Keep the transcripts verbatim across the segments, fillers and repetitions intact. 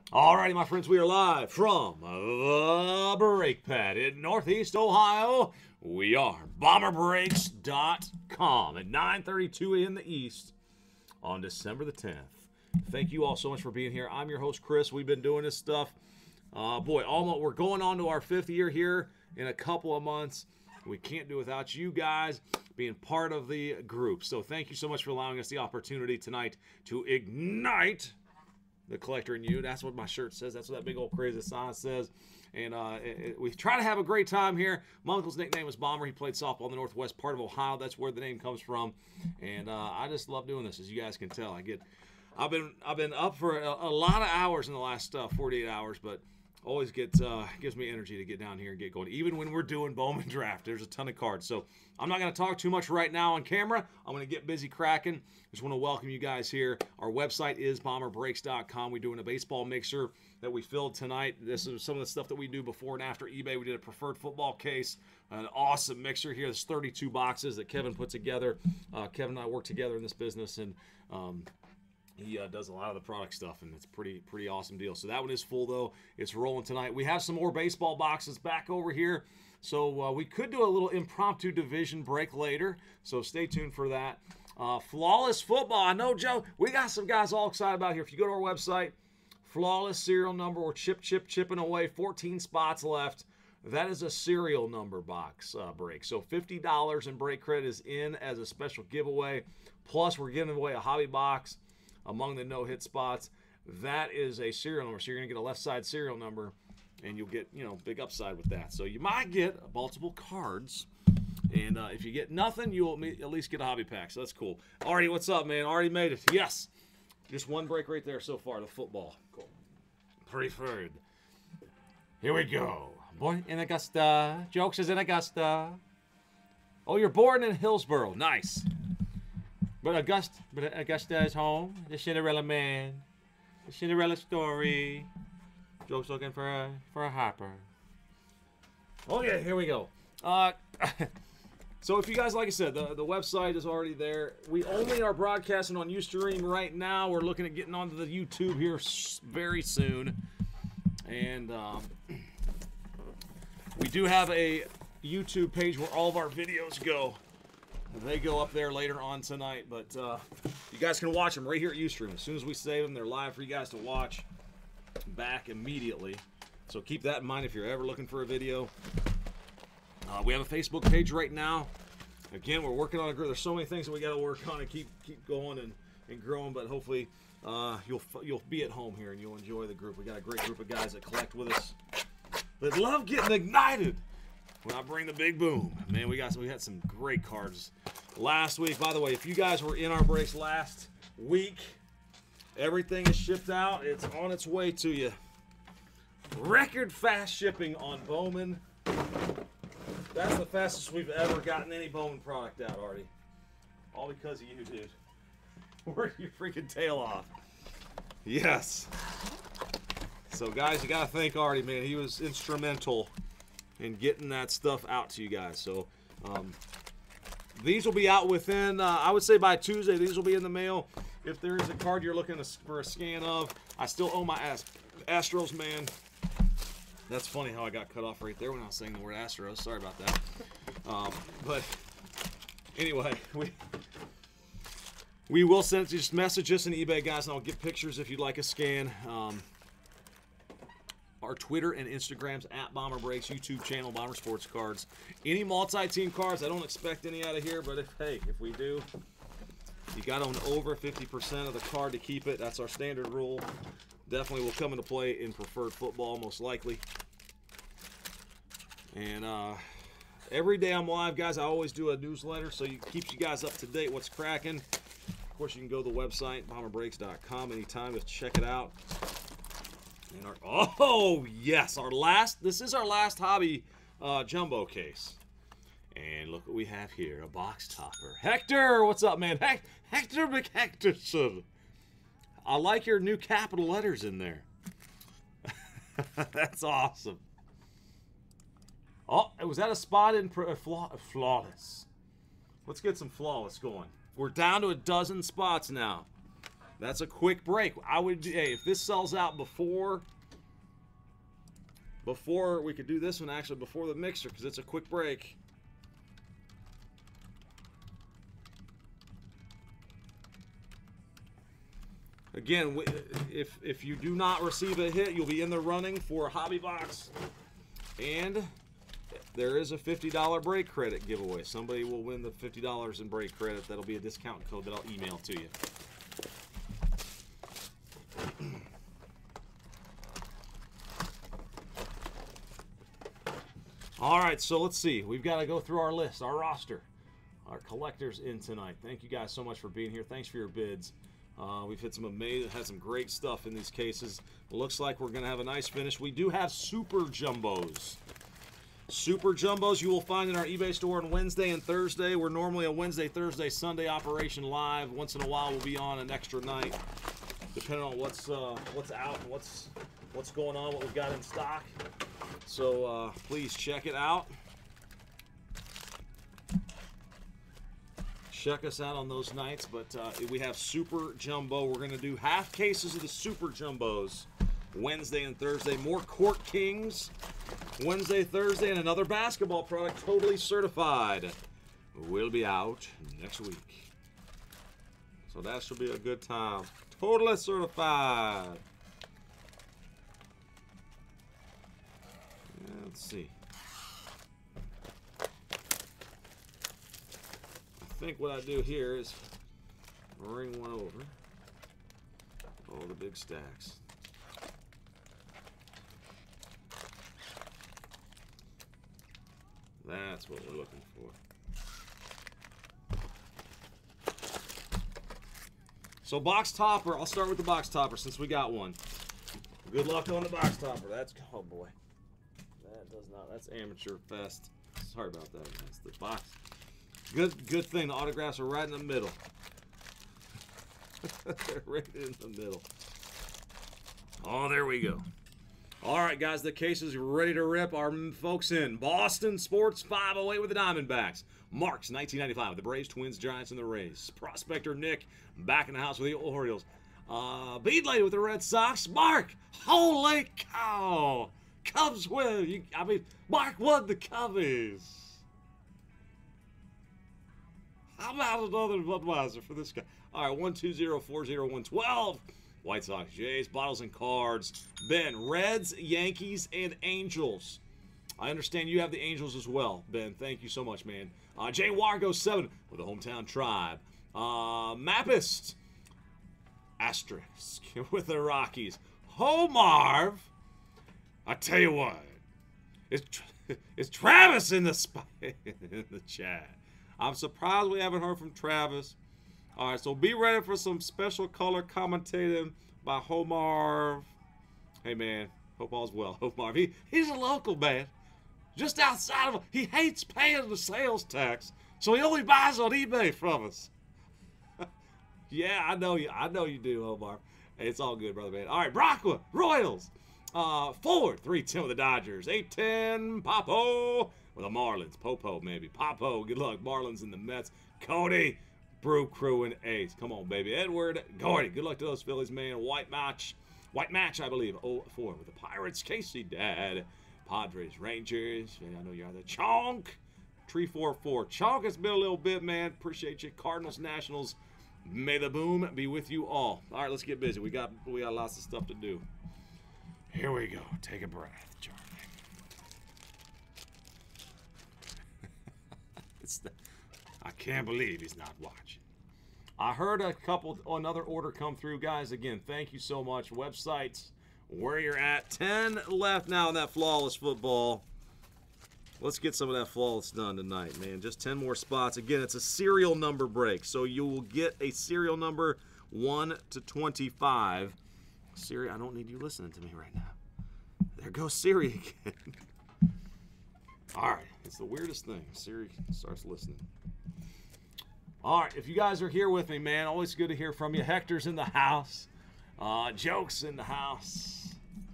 Alrighty, my friends, we are live from the Brake Pad in Northeast Ohio. We are bomber brakes dot com at nine thirty-two in the East on December the tenth. Thank you all so much for being here. I'm your host, Chris. We've been doing this stuff. Uh, boy, almost we're going on to our fifth year here in a couple of months. We can't do without you guys being part of the group. So thank you so much for allowing us the opportunity tonight to ignite the collector in you. That's what my shirt says. That's what that big old crazy sign says. And uh, it, it, we try to have a great time here. My uncle's nickname was Bomber. He played softball in the northwest part of Ohio. That's where the name comes from. And uh, I just love doing this, as you guys can tell. I get, I've been, I've been up for a, a lot of hours in the last uh, forty-eight hours, but always gets uh, gives me energy to get down here and get going. Even when we're doing Bowman Draft, there's a ton of cards. So I'm not going to talk too much right now on camera. I'm going to get busy cracking. Just want to welcome you guys here. Our website is bomber brakes dot com. We're doing a baseball mixer that we filled tonight. This is some of the stuff that we do before and after eBay. We did a preferred football case, an awesome mixer here. There's thirty-two boxes that Kevin put together. Uh, Kevin and I work together in this business, and um, He uh, does a lot of the product stuff, and it's pretty pretty awesome deal. So that one is full, though. It's rolling tonight. We have some more baseball boxes back over here. So uh, we could do a little impromptu division break later. So stay tuned for that. Uh, Flawless Football. I know, Joe, we got some guys all excited about here. If you go to our website, Flawless serial number or chip, chip, chipping away. fourteen spots left. That is a serial number box uh, break. So fifty dollars in break credit is in as a special giveaway. Plus, we're giving away a hobby box among the no-hit spots. That is a serial number. So you're going to get a left side serial number, and you'll get, you know, big upside with that. So you might get multiple cards. And uh, if you get nothing, you'll at least get a hobby pack. So that's cool. Artie, what's up, man? Already made it. Yes. Just one break right there so far, the football. Cool. Preferred. Here we go. Born in Augusta. Jokes is in Augusta. Oh, you're born in Hillsboro. Nice. But Augusta, but Augusta is home. The Cinderella man. The Cinderella story. Joke's looking for a for a hopper. Okay, here we go. Uh, so if you guys, like I said, the, the website is already there. We only are broadcasting on Ustream right now. We're looking at getting onto the YouTube here very soon. And um, we do have a YouTube page where all of our videos go. They go up there later on tonight, but uh, you guys can watch them right here at Ustream. As soon as we save them, they're live for you guys to watch back immediately. So keep that in mind if you're ever looking for a video. Uh, we have a Facebook page right now. Again, we're working on a group. There's so many things that we got to work on and keep keep going and, and growing, but hopefully uh, you'll you'll be at home here and you'll enjoy the group. We got a great group of guys that collect with us that love getting ignited when I bring the big boom. Man, we got we had some great cards last week. By the way, if you guys were in our breaks last week, everything is shipped out. It's on its way to you. Record fast shipping on Bowman. That's the fastest we've ever gotten any Bowman product out, Artie. All because of you, dude. Work your freaking tail off. Yes. So, guys, you got to thank Artie, man. He was instrumental in getting that stuff out to you guys. So, um, these will be out within, uh, I would say by Tuesday, these will be in the mail. If there is a card you're looking for a scan of, I still own my Ast Astros, man. That's funny how I got cut off right there when I was saying the word Astros. Sorry about that. Um, but anyway, we we will send just message us in eBay, guys, and I'll get pictures if you'd like a scan. Um, our Twitter and Instagrams at Bomber Brakes, YouTube channel Bomber Sports Cards. Any multi-team cards, I don't expect any out of here, but if hey, if we do, you got to own over fifty percent of the card to keep it. That's our standard rule. Definitely will come into play in preferred football, most likely. And uh, every day I'm live, guys, I always do a newsletter, so it keeps you guys up to date what's cracking. Of course, you can go to the website, bomber brakes dot com, anytime to check it out. And our, oh, yes, our last, this is our last hobby uh, jumbo case. And look what we have here, a box topper. Hector, what's up, man? Hec Hector McHectorson. I like your new capital letters in there. That's awesome. Oh, was that a spot in uh, flaw Flawless? Let's get some Flawless going. We're down to a dozen spots now. That's a quick break. I would, hey, if this sells out before, before we could do this one, actually, before the mixer, because it's a quick break. Again, if, if you do not receive a hit, you'll be in the running for a hobby box. And there is a fifty dollar break credit giveaway. Somebody will win the fifty dollars in break credit. That'll be a discount code that I'll email to you. All right, so let's see. We've got to go through our list, our roster, our collectors in tonight. Thank you guys so much for being here. Thanks for your bids. Uh, we've hit some amazing, had some great stuff in these cases. It looks like we're going to have a nice finish. We do have super jumbos. Super jumbos you will find in our eBay store on Wednesday and Thursday. We're normally a Wednesday, Thursday, Sunday operation live. Once in a while, we'll be on an extra night, depending on what's uh, what's out, what's what's going on, what we've got in stock. So uh, please check it out. Check us out on those nights, but uh, we have Super Jumbo. We're going to do half cases of the Super Jumbos Wednesday and Thursday. More Court Kings Wednesday, Thursday, and another basketball product totally certified will be out next week. So that should be a good time. Totally certified. Let's see. I think what I do here is ring one over all the big stacks. That's what we're looking for. So box topper, I'll start with the box topper since we got one. Good luck on the box topper. That's, oh boy. That does not, that's amateur fest. Sorry about that. That's the box. Good, good thing the autographs are right in the middle. They're right in the middle. Oh, there we go. All right, guys, the cases are ready to rip. Our folks in Boston Sports five oh eight with the Diamondbacks. Marks, nineteen ninety-five with the Braves, Twins, Giants, and the Rays. Prospector Nick back in the house with the Orioles. Uh, Bead Lady with the Red Sox. Mark, holy cow. Cubs win. You, I mean, Mark won the Cubbies. How about another Budweiser for this guy? All right, one two zero four zero one twelve. White Sox, Jays, bottles and cards. Ben, Reds, Yankees, and Angels. I understand you have the Angels as well, Ben. Thank you so much, man. Uh, Jay Wargo, seven with the Hometown Tribe. Uh, Mappist, asterisk with the Rockies. Homarv, I tell you what, is is Travis in the spot in the chat? I'm surprised we haven't heard from Travis. All right, so be ready for some special color commentating by Homarv. Hey, man, hope all's well. Homarv, he, he's a local man. Just outside of, he hates paying the sales tax, so he only buys on eBay from us. Yeah, I know you. I know you do, Homarv. Hey, it's all good, brother, man. All right, Brockwood, Royals. Uh, Ford, three ten with the Dodgers. eight ten, Popo with the Marlins. Popo, maybe. Popo, good luck. Marlins and the Mets. Cody, Brew Crew and Ace. Come on, baby. Edward Gordy. Good luck to those Phillies, man. White match. White match, I believe. oh four with the Pirates. Casey Dad. Padres. Rangers. I know you're the Chonk. Tree four four. Chonk has been a little bit, man. Appreciate you. Cardinals, Nationals. May the boom be with you all. All right, let's get busy. We got we got lots of stuff to do. Here we go. Take a breath, Charlie. It's the, I can't believe he's not watching. I heard a couple, another order come through, guys. Again, thank you so much. Websites, where you're at. ten left now in that flawless football. Let's get some of that flawless done tonight, man. Just ten more spots. Again, it's a serial number break, so you will get a serial number one to twenty-five. Siri, I don't need you listening to me right now. There goes Siri again. All right, it's the weirdest thing. Siri starts listening. All right, if you guys are here with me, man, always good to hear from you. Hector's in the house. Uh, Jokes in the house.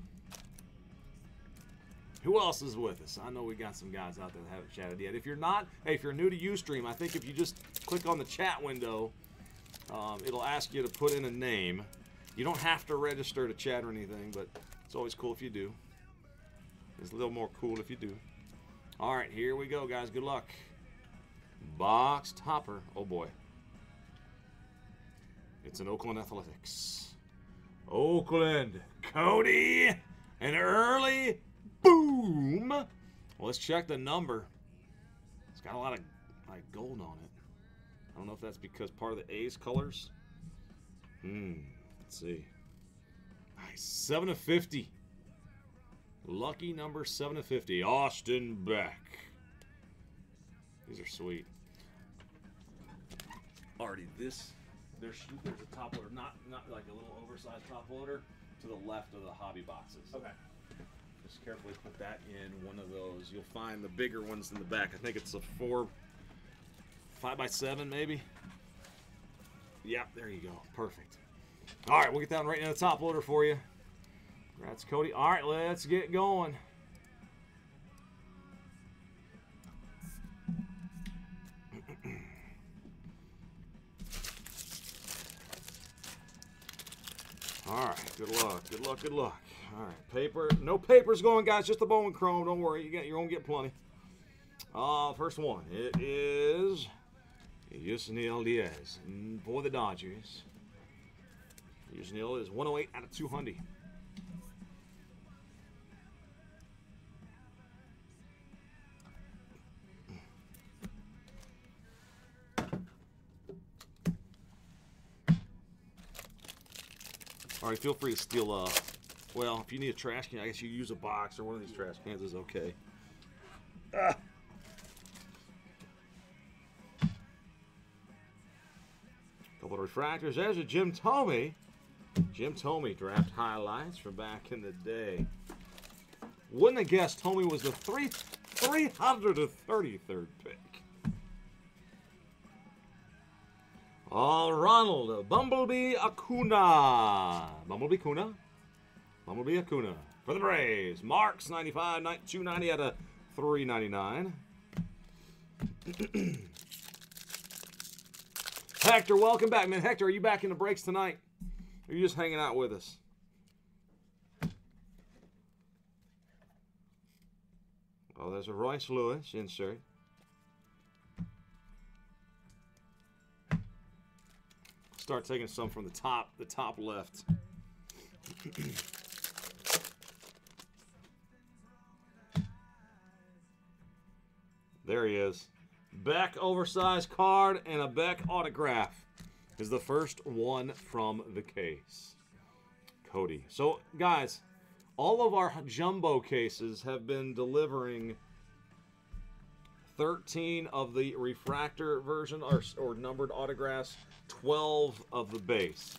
Who else is with us? I know we got some guys out there that haven't chatted yet. If you're not, hey, if you're new to Ustream, I think if you just click on the chat window, Um, it'll ask you to put in a name. You don't have to register to chat or anything, but it's always cool if you do. It's a little more cool if you do. All right, here we go, guys. Good luck. Box topper. Oh, boy. It's an Oakland Athletics. Oakland. Cody. An early boom. Well, let's check the number. It's got a lot of like gold on it. I don't know if that's because part of the A's colors. Hmm. Let's see. Nice. seven of fifty. Lucky number seven of fifty. Austin Beck. These are sweet. Already this. There's, there's a top loader. Not, not like a little oversized top loader to the left of the hobby boxes. Okay. Just carefully put that in one of those. You'll find the bigger ones in the back. I think it's a four, five by seven maybe. Yeah, there you go. Perfect. All right, we'll get that one right in the top loader for you. Congrats, Cody. All right, let's get going. All right, good luck, good luck, good luck. All right, paper. No papers going, guys. Just the Bowman Chrome. Don't worry, you get, you're gonna get plenty. Uh, first one. It is Yusniel Diaz for the Dodgers. Yusniel is one oh eight out of two hundred. All right, feel free to steal, uh, well, if you need a trash can, I guess you use a box or one of these trash cans is okay. Ah. Couple of refractors. There's a Jim Thome. Jim Thome draft highlights from back in the day. Wouldn't have guessed Thome was the three, three hundred thirty-third pick. Oh, Ronald, Bumblebee Acuna. Bumblebee Acuna. Bumblebee Acuna. For the Braves. Marks, ninety-five, two ninety out of three ninety-nine. Hector, welcome back, man. Hector, are you back in the breaks tonight? Or are you just hanging out with us? Oh, there's a Royce Lewis insert. Start taking some from the top, the top left. There he is. Beck oversized card and a Beck autograph is the first one from the case. Cody. So, guys, all of our jumbo cases have been delivering thirteen of the refractor version or, or numbered autographs, twelve of the base.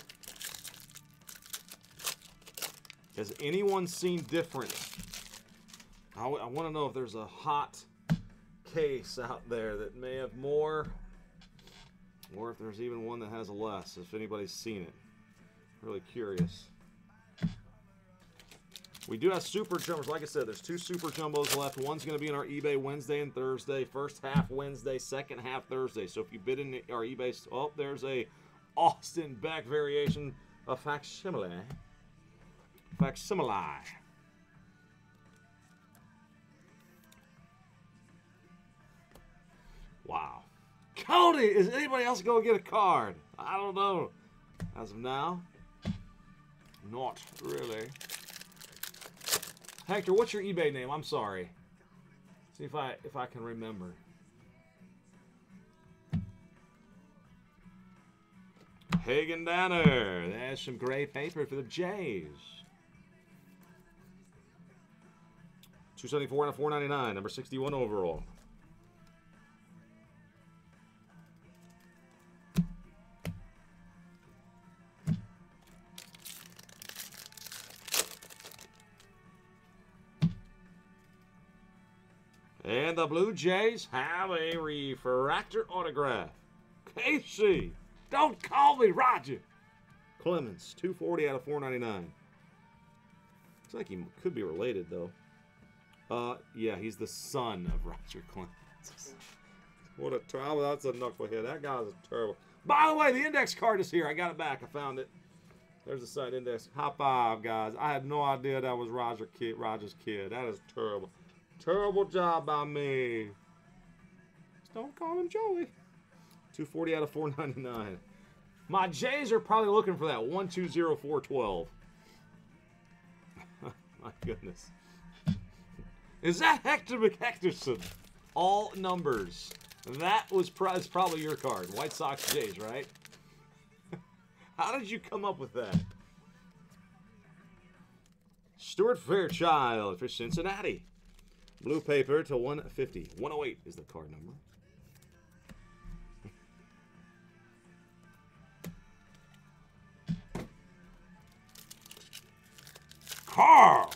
Has anyone seen different? I, I want to know if there's a hot case out there that may have more, or if there's even one that has less, if anybody's seen it. Really curious. We do have super jumbos. Like I said, there's two super jumbos left. One's going to be in our eBay Wednesday and Thursday. First half Wednesday, second half Thursday. So if you bid in our eBay, oh, there's a Austin Beck variation of facsimile. Facsimile. Wow. Cody, is anybody else going to get a card? I don't know. As of now, not really. Hector, what's your eBay name? I'm sorry. See if I if I can remember. Hagen Danner. There's some gray paper for the Jays. two seventy-four out of four ninety-nine. Number sixty-one overall. And the Blue Jays have a refractor autograph. Casey, don't call me Roger. Clemens, two forty out of four ninety-nine. Looks like he could be related, though. Uh, yeah, he's the son of Roger Clemens. What a terrible, that's a knucklehead. That guy's a terrible. By the way, the index card is here. I got it back. I found it. There's the side index. High five, guys. I had no idea that was Roger kid, Roger's kid. That is terrible. Terrible job by me. Just don't call him Joey. two forty out of four ninety-nine. My Jays are probably looking for that one two zero four twelve. My goodness. Is that Hector McHectorson? All numbers. That was pro probably your card. White Sox Jays, right? How did you come up with that? Stuart Fairchild for Cincinnati. Blue paper to one fifty. one oh eight is the card number. Carl.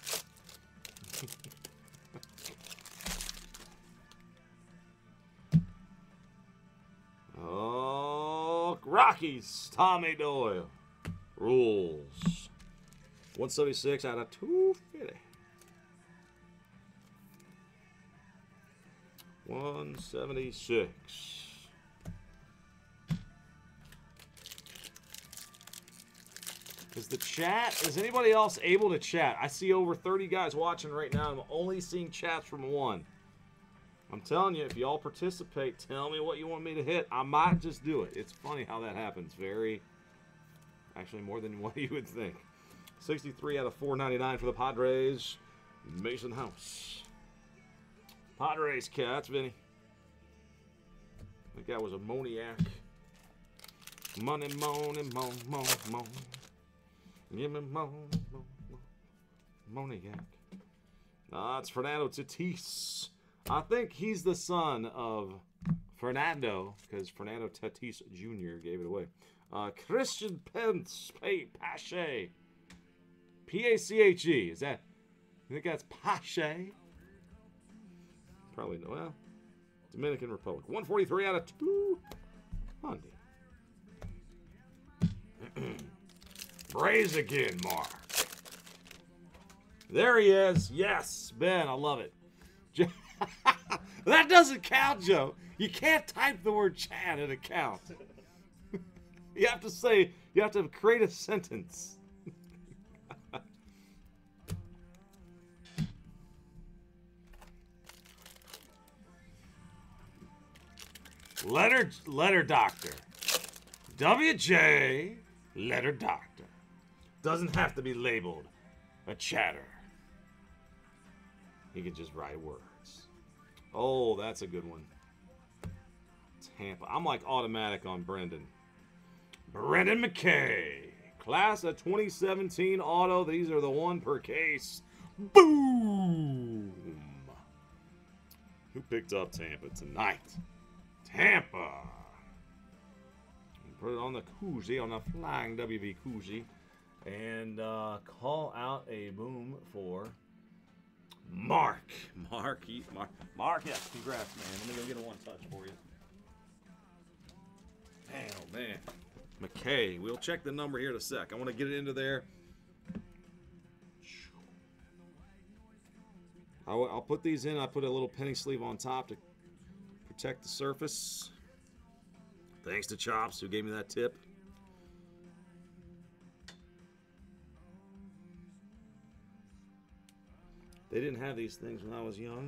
Oh, Rockies, Tommy Doyle. Rules. one seventy-six out of two fifty. one seventy-six. Is the chat, is anybody else able to chat? I see over thirty guys watching right now. I'm only seeing chats from one. I'm telling you, if y'all participate, tell me what you want me to hit. I might just do it. It's funny how that happens. Very, actually more than what you would think. sixty-three out of four ninety-nine for the Padres. Mason House. Padres Cats, Vinny. I think that was a Moniac. Money, money, mon, mon, mon. Give me mon, mon, mon. Moniac. Ah, it's Fernando Tatis. I think he's the son of Fernando, because Fernando Tatis Junior gave it away. Uh, Christian Pence, Pay, Pache. P A C H E. Is that, you think that's Pache? Probably no. Well, Dominican Republic. one forty-three out of two hundred. Braves again, Mark. There he is. Yes, Ben, I love it. That doesn't count, Joe. You can't type the word chat and it counts. You have to say, you have to create a sentence. Letter, letter doctor. W J, letter doctor. Doesn't have to be labeled a chatter. He can just write words. Oh, that's a good one. Tampa. I'm like automatic on Brendan. Brendan McKay. Class of twenty seventeen auto. These are the one per case. Boom! Who picked up Tampa tonight? Tampa. Put it on the koozie, on the flying W V koozie. And uh, call out a boom for Mark. Mark, Mark, Mark, yes, congrats, man. Let me go get a one touch for you. Man, oh man. McKay, we'll check the number here in a sec. I want to get it into there. I'll, I'll put these in. I put a little penny sleeve on top to protect the surface. Thanks to Chops, who gave me that tip. They didn't have these things when I was young.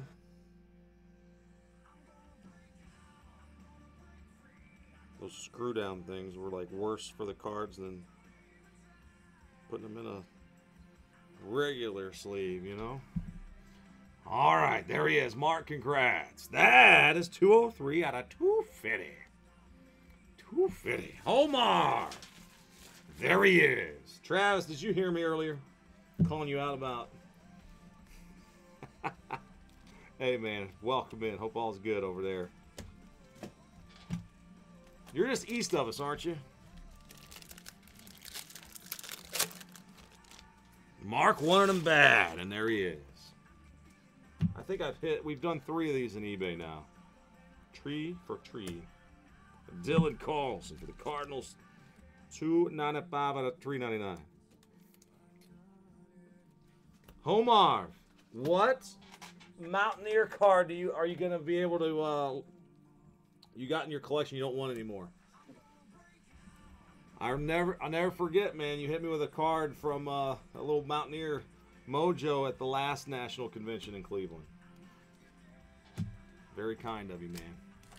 Those screw down things were like worse for the cards than putting them in a regular sleeve, you know? All right, there he is. Mark, congrats. That is two oh three out of two fifty. two fifty. Omar. There he is. Travis, did you hear me earlier? Calling you out about... Hey, man. Welcome in. Hope all's good over there. You're just east of us, aren't you? Mark wanted him bad, and there he is. I think I've hit... We've done three of these in eBay now. Tree for tree. Dylan Carlson for the Cardinals. two ninety-five out of three ninety-nine. Homar, what Mountaineer card do you are you gonna be able to uh you got in your collection you don't want anymore? I never, I never forget, man. You hit me with a card from uh, a little Mountaineer mojo at the last national convention in Cleveland. Very kind of you, man.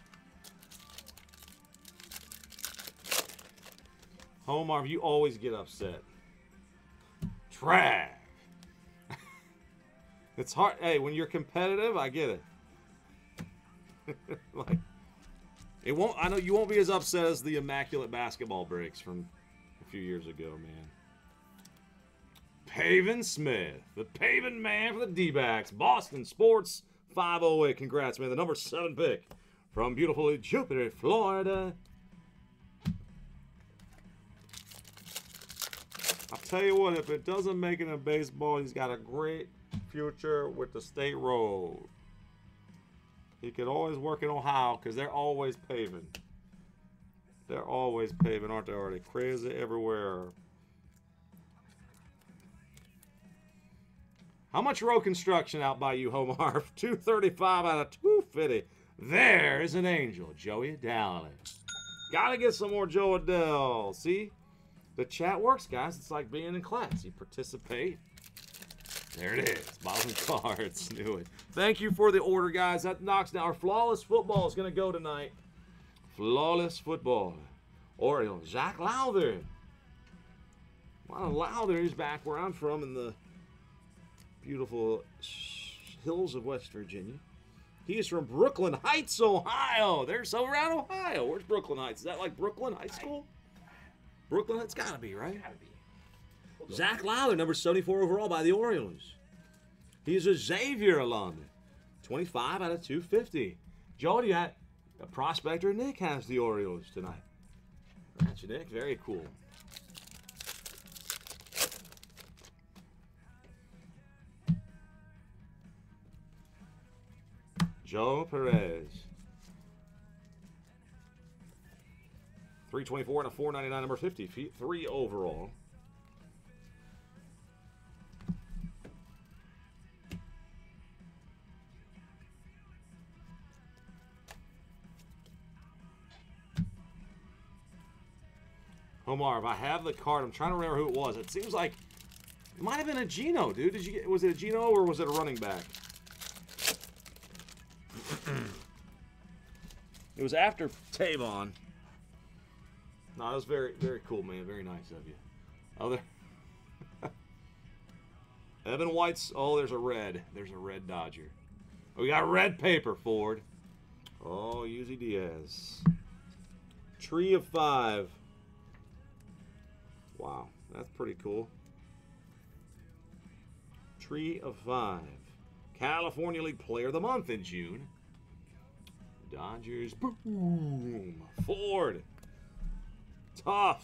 Omar, you always get upset. Trav. It's hard. Hey, when you're competitive, I get it. Like, it won't. I know you won't be as upset as the immaculate basketball breaks from a few years ago, man. Pavin Smith, the paving man for the D-backs. Boston Sports five oh eight. Congrats, man. The number seven pick from beautiful Jupiter, Florida. I'll tell you what, if it doesn't make it in baseball, he's got a great future with the state road. He could always work in Ohio because they're always paving. They're always paving, aren't they already? Crazy everywhere. How much road construction out by you, Homar? two thirty-five out of two fifty. There's an angel, Joey Adell. Gotta get some more Joe Adell. See? The chat works, guys. It's like being in class. You participate. There it is. Bottom cards. Knew it. Thank you for the order, guys. That knocks down. Our flawless football is going to go tonight. Flawless football. Oriole. Zach Lowther. Wow, Lowther is back where I'm from in the beautiful hills of West Virginia. He is from Brooklyn Heights, Ohio. There's so around Ohio. Where's Brooklyn Heights? Is that like Brooklyn High School? Brooklyn, it's got to be, right? Gotta be. Zach Lowther, number seventy-four overall by the Orioles. He's a Xavier alum. twenty-five out of two fifty. Joe, you got a prospector. Nick has the Orioles tonight. That's Nick. Very cool. Joe Perez. three twenty-four and a four ninety-nine, number fifty feet, three overall. Omar, if I have the card, I'm trying to remember who it was. It seems like it might have been a Geno, dude. Did you get? Was it a Geno or was it a running back? It was after Tavon. No, it was very, very cool, man. Very nice of you. Other Evan White's. Oh, there's a red. There's a red Dodger. We got red paper, Ford. Oh, Uzi Diaz. Tree of five. Wow, that's pretty cool. Tree of five. California League Player of the Month in June. Dodgers. Boom. Ford. Tough.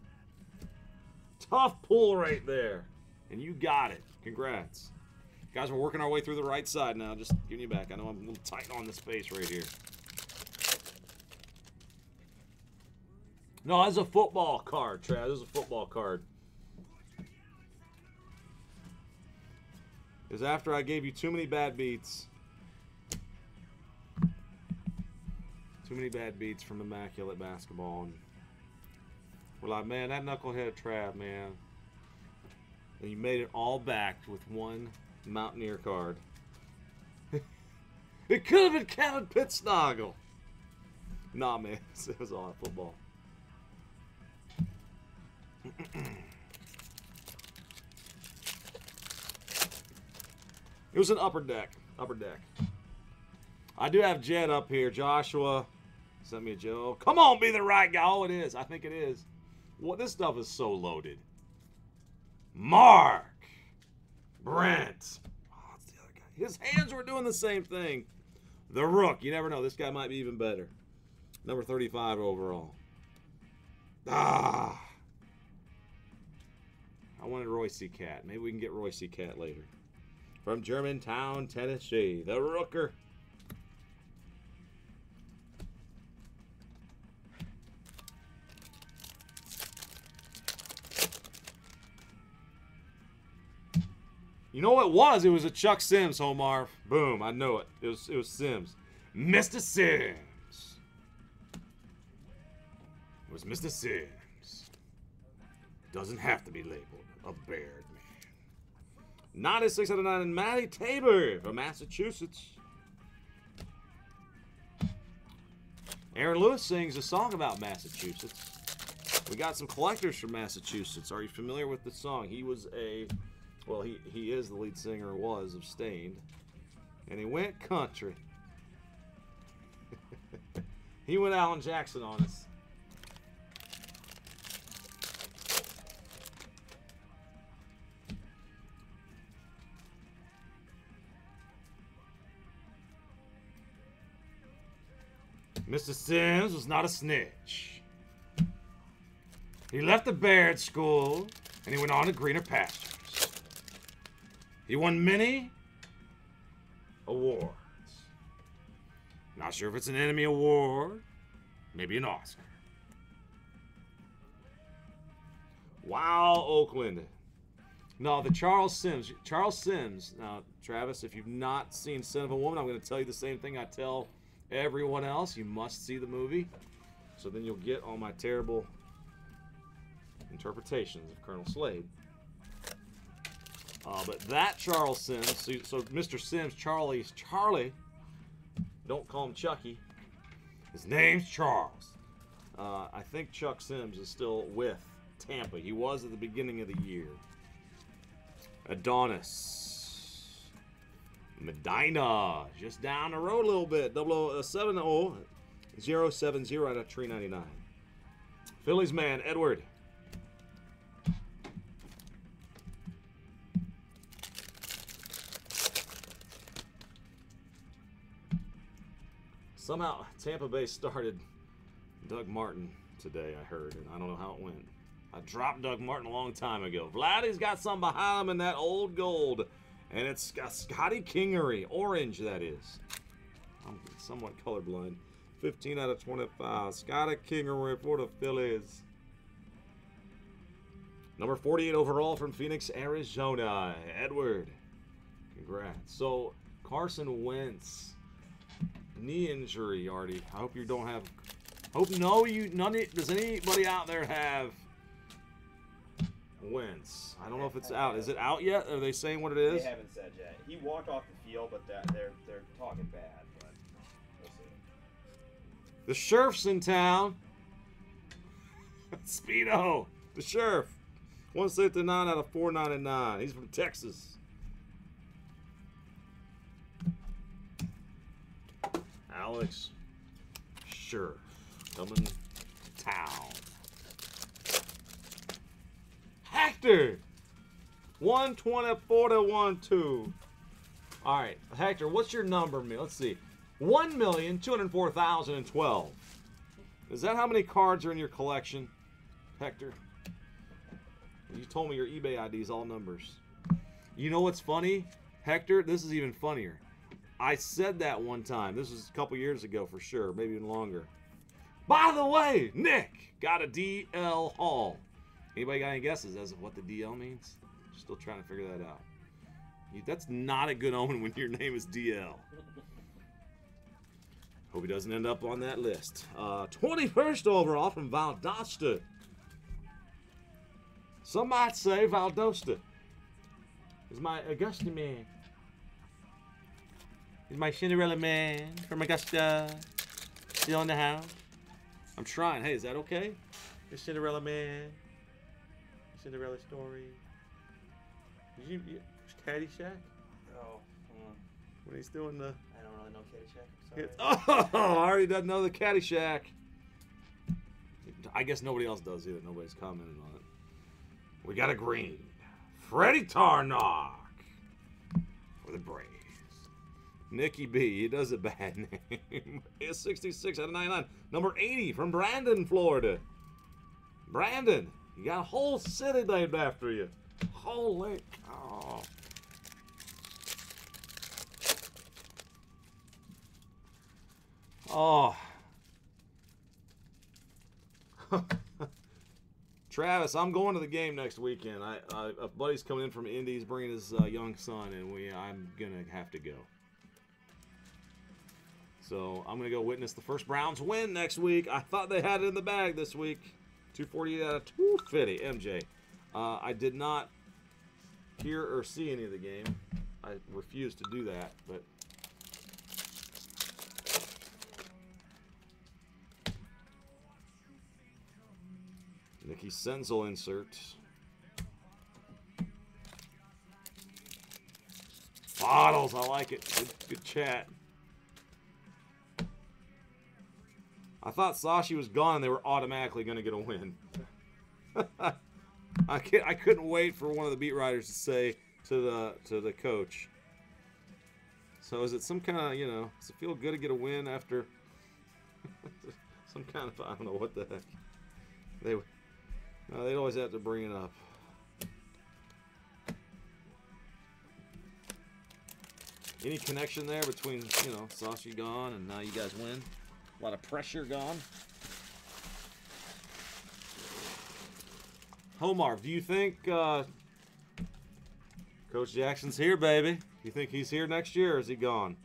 Tough pull right there. And you got it. Congrats. Guys, we're working our way through the right side now. Just giving you back. I know I'm a little tight on the space right here. No, that's a football card, Trav. This is a football card. Because after I gave you too many bad beats. Too many bad beats from Immaculate Basketball. And we're like, man, that knucklehead Trav, man. And you made it all back with one Mountaineer card. It could have been Kevin Pittsnoggle. Nah, man. It was all football. It was an upper deck. Upper deck. I do have Jed up here. Joshua sent me a Joe. Come on, be the right guy. Oh, it is. I think it is. What? This stuff is so loaded. Mark. Brent. Oh, it's the other guy. His hands were doing the same thing. The Rook. You never know. This guy might be even better. Number thirty-five overall. Ah. I wanted Royce Cat. Maybe we can get Royce Cat later. From Germantown, Tennessee. The Rooker. You know what it was? It was a Chuck Sims, Omar. Boom, I know it. It was it was Sims. Mister Sims. It was Mister Sims. doesn't have to be labeled a Baird man. ninety-six out of nine, and Matty Tabor from Massachusetts. Aaron Lewis sings a song about Massachusetts. We got some collectors from Massachusetts. Are you familiar with the song? He was a, well, he, he is the lead singer, or was, of Stained. And he went country. He went Alan Jackson on us. Mister Sims was not a snitch. He left the Baird School, and he went on to greener pastures. He won many awards. Not sure if it's an Emmy Award, maybe an Oscar. Wow, Oakland. No, the Charles Sims. Charles Sims. Now, Travis, if you've not seen Son of a Woman, I'm going to tell you the same thing I tell everyone else. You must see the movie, so then you'll get all my terrible interpretations of Colonel Slade. Uh, but that Charles Sims, so, so Mister Sims, Charlie's Charlie, don't call him Chucky. His name's Charles. Uh, I think Chuck Sims is still with Tampa. He was at the beginning of the year. Adonis. Medina, just down the road a little bit. double oh seven oh zero seven zero out of three ninety-nine. Phillies man, Edward. Somehow Tampa Bay started Doug Martin today, I heard, and I don't know how it went. I dropped Doug Martin a long time ago. Vladdy's got some behind him in that old gold. And it's got Scotty Kingery. Orange, that is. I'm somewhat colorblind. fifteen out of twenty-five. Scotty Kingery for the Phillies. Number forty-eight overall from Phoenix, Arizona. Edward. Congrats. So, Carson Wentz. Knee injury, Artie. I hope you don't have... Hope no, you... None, does anybody out there have... Wentz. I don't know if it's out. Is it out yet? Are they saying what it is? They haven't said yet. He walked off the field, but they're they're, they're talking bad. But we'll see. The Sheriff's in town. Speedo. The Sheriff. one sixty-nine out of four ninety-nine. He's from Texas. Alex Sheriff coming to town. Hector, one twenty-four to one two. All right, Hector, what's your number? Let's see, one million two hundred four thousand twelve. Is that how many cards are in your collection, Hector? You told me your eBay I D is all numbers. You know what's funny, Hector? This is even funnier. I said that one time. This was a couple years ago for sure, maybe even longer. By the way, Nick got a D L Hall. Anybody got any guesses as of what the D L means? Still trying to figure that out. That's not a good omen when your name is D L. Hope he doesn't end up on that list. Uh, twenty-first overall from Valdosta. Some might say Valdosta is my Augusta man. He's my Cinderella man from Augusta. Still in the house. I'm trying. Hey, is that okay? The Cinderella man. Cinderella story. Did you, you Caddyshack? Oh, hold on. When he's doing the... I don't really know Caddyshack. I'm sorry. Oh, I already doesn't know the Caddyshack. I guess nobody else does either. Nobody's commenting on it. We got a green. Freddie Tarnock for the Braves. Nicky B. He does a bad name. It's sixty-six out of ninety-nine. Number eighty from Brandon, Florida. Brandon. You got a whole city named after you. Holy cow. Oh. Travis, I'm going to the game next weekend. I, I a buddy's coming in from Indy. He's bringing his uh, young son, and we I'm gonna have to go. So I'm gonna go witness the first Browns win next week. I thought they had it in the bag this week. two forty-eight out of two fifty. M J. Uh, I did not hear or see any of the game. I refused to do that, but Nicky Senzel insert. Bottles, I like it. Good, good chat. I thought Sashi was gone and they were automatically going to get a win. I can't, I couldn't wait for one of the beat writers to say to the to the coach. So is it some kind of, you know, does it feel good to get a win after some kind of, I don't know what the heck. They uh, they'd always have to bring it up. Any connection there between, you know, Sashi gone and now you guys win? A lot of pressure gone. Homar, do you think uh, Coach Jackson's here, baby? You think he's here next year, or is he gone?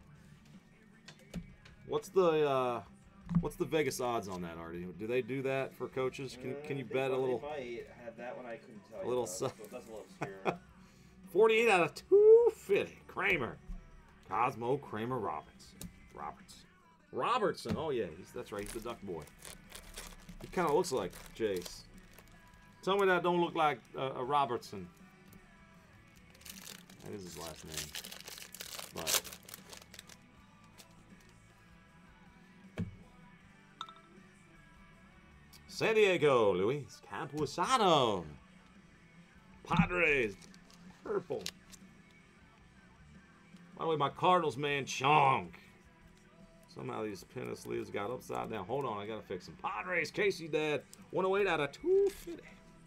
What's the uh, what's the Vegas odds on that, Artie? Do they do that for coaches? Can can you bet a little? They might have that one. I couldn't tell a you. little. That's, that's a little obscure. Forty-eight out of two fifty. Kramer, Cosmo Kramer Roberts, Roberts, Robertson. Oh yeah, he's, that's right. He's the Duck boy. He kind of looks like Jace. Tell me that don't look like uh, a Robertson. That is his last name. But San Diego, Luis Camposano. Padres, purple. By the way, my Cardinals man, Chong. Somehow these pin sleeves got upside down. Hold on, I gotta fix them. Padres, Casey Dad, one oh eight out of two fifty.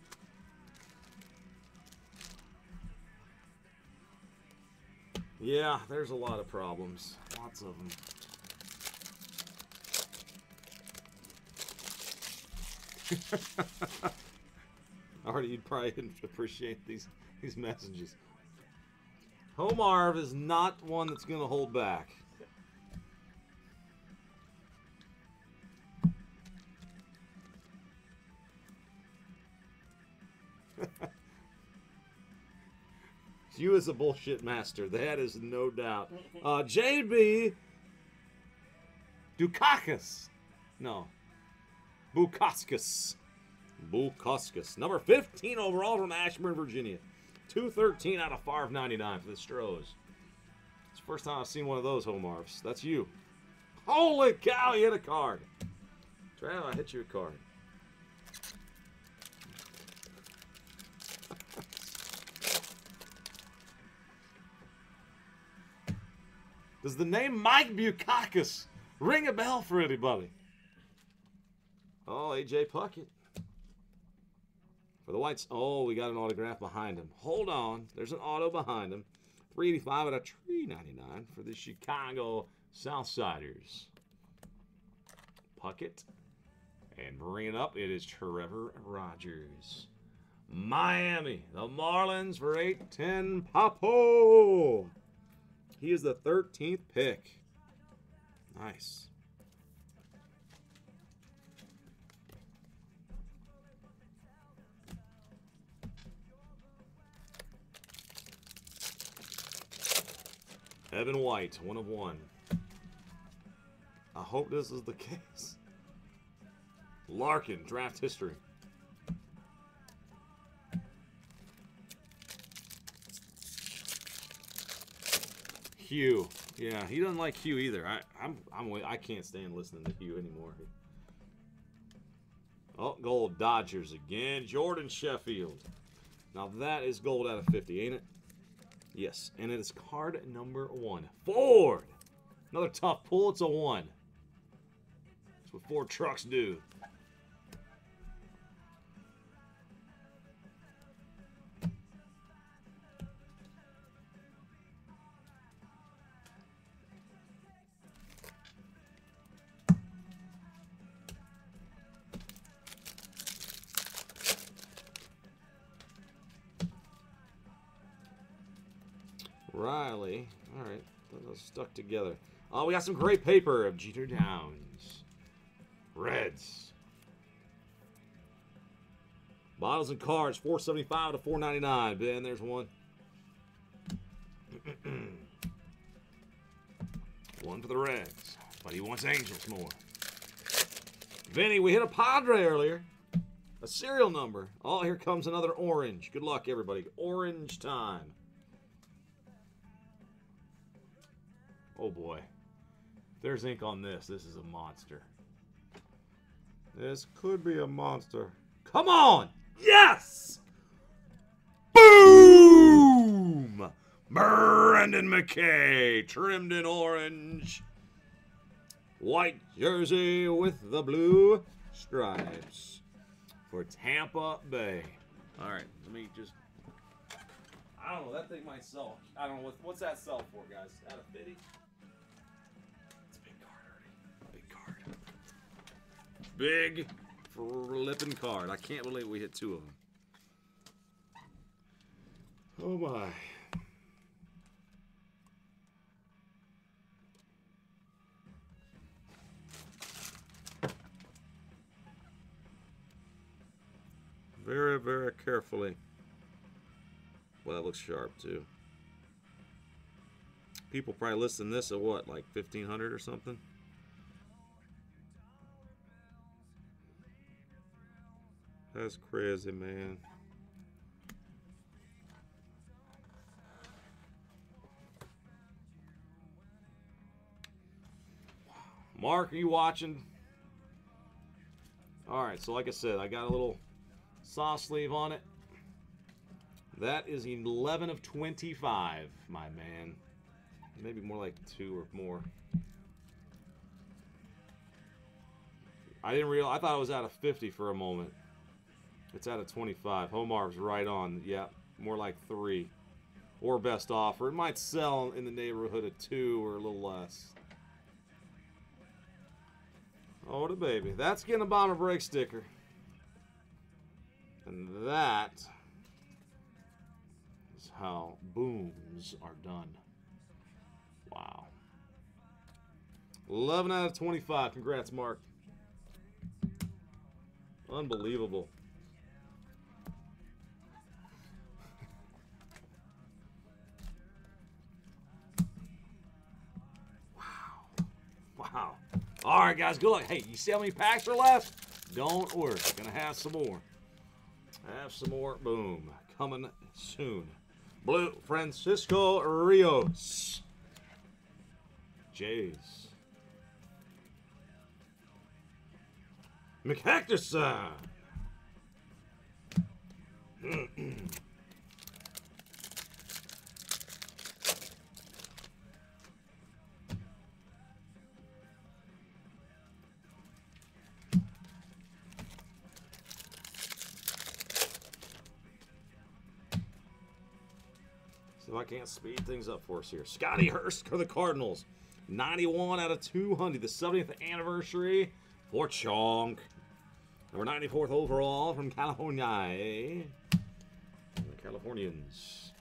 Yeah, there's a lot of problems. Lots of them. Already, you'd probably appreciate these these messages. Homarv is not one that's going to hold back. You as a bullshit master, that is no doubt. Uh, J B Dukakis. No. Bukauskas. Bukauskas. Number fifteen overall from Ashburn, Virginia. two thirteen out of five ninety-nine for the Stros. It's the first time I've seen one of those Homarvs. That's you. Holy cow, you hit a card. Trav, I hit you a card. Does the name Mike Bukakis ring a bell for anybody? Oh, A J Puckett. For the Whites. Oh, we got an autograph behind him. Hold on. There's an auto behind him. three eighty-five out of three ninety-nine for the Chicago Southsiders. Puckett. And bringing it up, it is Trevor Rogers. Miami. The Marlins for eight ten. Papo. He is the thirteenth pick. Nice. Evan White, one of one. I hope this is the case. Larkin, draft history. Hugh. Yeah, he doesn't like Hugh either. I, I'm, I'm, I can't stand listening to Hugh anymore. Oh, gold Dodgers again. Jordan Sheffield. Now that is gold out of fifty, ain't it? Yes, and it is card number one. Ford. Another tough pull. It's a one. That's what Ford trucks do. Riley. All right. Those stuck together. Oh, we got some great paper of Jeter Downs. Reds. Bottles and cards, four seventy-five to four ninety-nine. Ben, there's one. One for the Reds, but he wants Angels more. Vinny, we hit a Padre earlier. A serial number. Oh, here comes another orange. Good luck, everybody. Orange time. Oh, boy. If there's ink on this, this is a monster. This could be a monster. Come on! Yes! Boom! Brendan McKay, trimmed in orange. White jersey with the blue stripes for Tampa Bay. All right, let me just... I don't know, that thing might sell. I don't know, what, what's that sell for, guys? Out of fifty? It's a big card, Ernie. Big card. Big flipping card. I can't believe we hit two of them. Oh, my. Very, very carefully. Well, that looks sharp, too. People probably listing this at what, like fifteen hundred or something? That's crazy, man. Mark, are you watching? All right, so like I said, I got a little saw sleeve on it. That is eleven of twenty-five, my man. Maybe more like two or more. I didn't realize, I thought it was out of fifty for a moment. It's out of twenty-five. Homar's right on. Yeah, more like three. Or best offer. It might sell in the neighborhood of two or a little less. Oh, the baby. That's getting a Bomber Break sticker. And that is how booms are done. Wow. eleven out of twenty-five. Congrats, Mark. Unbelievable. Wow. Wow. All right, guys. Good luck. Hey, you see how many packs are left? Don't worry. Gonna have some more. Have some more. Boom. Coming soon. Blue Francisco Rios. Jays. McHectorson. So I can't speed things up for us here. Scotty Hurst for the Cardinals. ninety-one out of two hundred. The seventieth anniversary for Chonk. Number ninety-fourth overall from California. The Californians.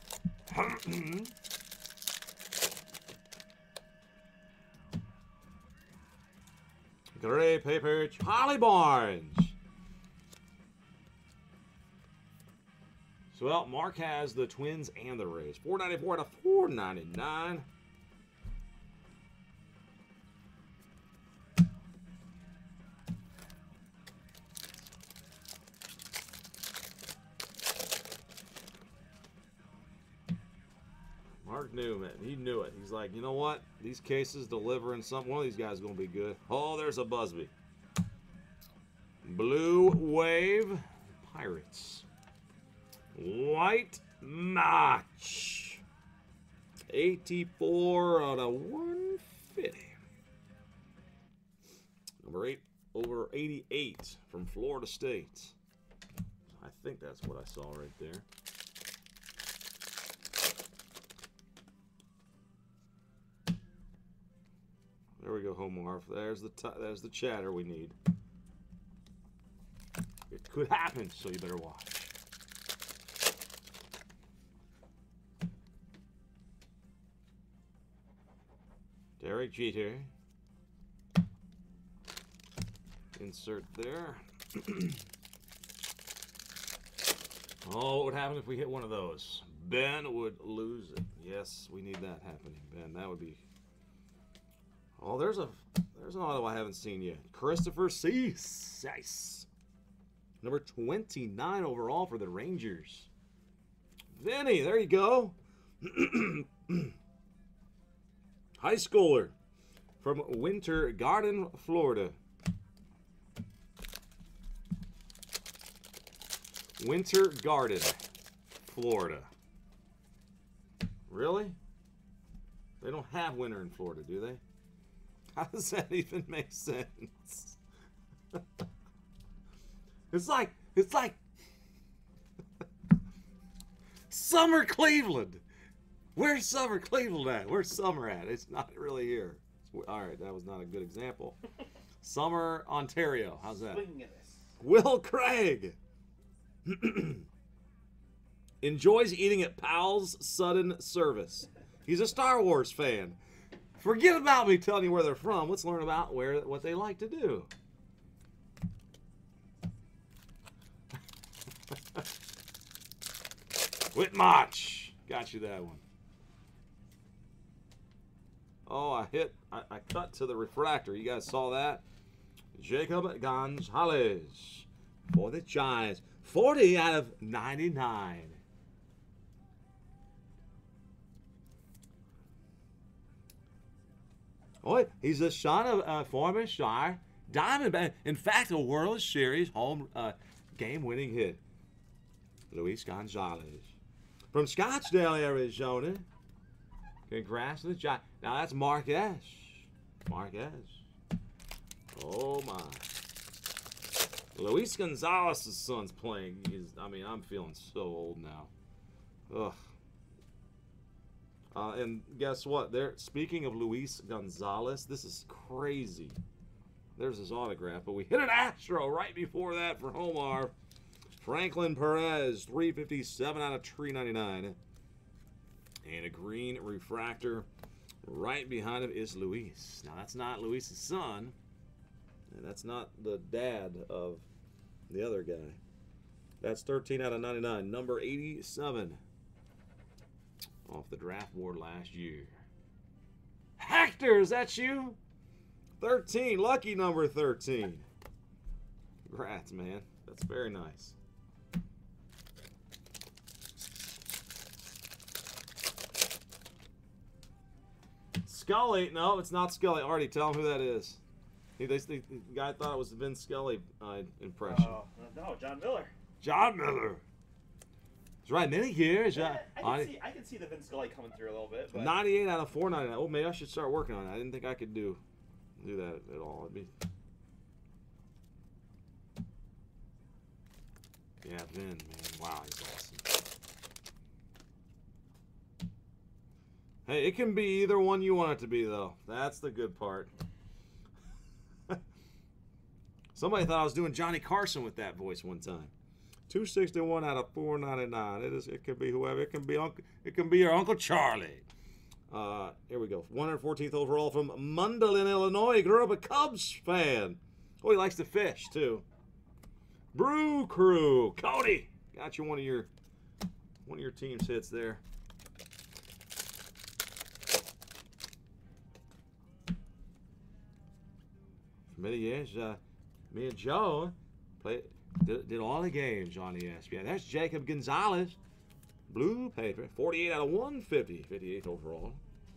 Gray paper, Charlie Barnes. So, well, Mark has the Twins and the Rays. four ninety-four out of four ninety-nine. Mark knew, man. He knew it. He's like, you know what? These cases delivering something. One of these guys is going to be good. Oh, there's a Busby. Blue Wave Pirates. White Notch. eighty-four out of one fifty. Number eight over eighty-eight from Florida State. I think that's what I saw right there. There we go, Homar. There's the t there's the chatter we need. It could happen, so you better watch. Derek Jeter. Insert there. Oh, what would happen if we hit one of those? Ben would lose it. Yes, we need that happening, Ben. That would be... Oh, there's a there's an auto I haven't seen yet. Christopher Cease. Nice. Number twenty-nine overall for the Rangers. Vinny, there you go. High schooler from Winter Garden, Florida. Winter Garden, Florida. Really? They don't have winter in Florida, do they? How does that even make sense? It's like, it's like summer Cleveland. Where's summer Cleveland at? Where's summer at? It's not really here. All right, that was not a good example. Summer, Ontario. How's that? Will Craig. Enjoys eating at Pal's Sudden Service. He's a Star Wars fan. Forget about me telling you where they're from. Let's learn about where what they like to do. Whitmach. Got you that one. Oh, I hit, I, I cut to the refractor. You guys saw that? Jacob Gonzalez for the Giants. forty out of ninety-nine. Oh, he's the son of uh, former star Diamondback. In fact, a World Series home uh, game-winning hit. Luis Gonzalez from Scottsdale, Arizona. Congrats to the Giants. Now that's Marquez. Marquez. Oh my. Luis Gonzalez's son's playing. He's, I mean, I'm feeling so old now. Ugh. Uh, and guess what? There. Speaking of Luis Gonzalez, this is crazy. There's his autograph, but we hit an Astro right before that for Homar. Franklin Perez, three fifty-seven out of three ninety-nine. And a green refractor right behind him is Luis. Now, that's not Luis's son. And that's not the dad of the other guy. That's thirteen out of ninety-nine. Number eighty-seven. Off the draft board last year. Hector, is that you? thirteen. Lucky number thirteen. Congrats, man. That's very nice. Scully. No, it's not Scully. Already tell him who that is. He, they, the guy thought it was the Vin Scully uh, impression. Oh, no, John Miller. John Miller. That's right, many years. Yeah, I, can see, I can see the Vin Scully coming through a little bit. But... ninety-eight out of four ninety-nine. Oh, maybe I should start working on it. I didn't think I could do do that at all. It'd be... Yeah, Vin, man. Wow, he's awesome. Hey, it can be either one you want it to be, though. That's the good part. Somebody thought I was doing Johnny Carson with that voice one time. two sixty-one out of four ninety-nine. It is. It can be whoever. It can be Uncle. It can be your Uncle Charlie. Uh, here we go. one hundred fourteenth overall from Mundelein, Illinois. He grew up a Cubs fan. Oh, he likes to fish too. Brew Crew. Cody, got you one of your one of your team's hits there. For many years, uh, me and Joe played. Did, did all the games on E S P N. That's Jacob Gonzalez. Blue paper. forty-eight out of one fifty. fifty-eighth overall.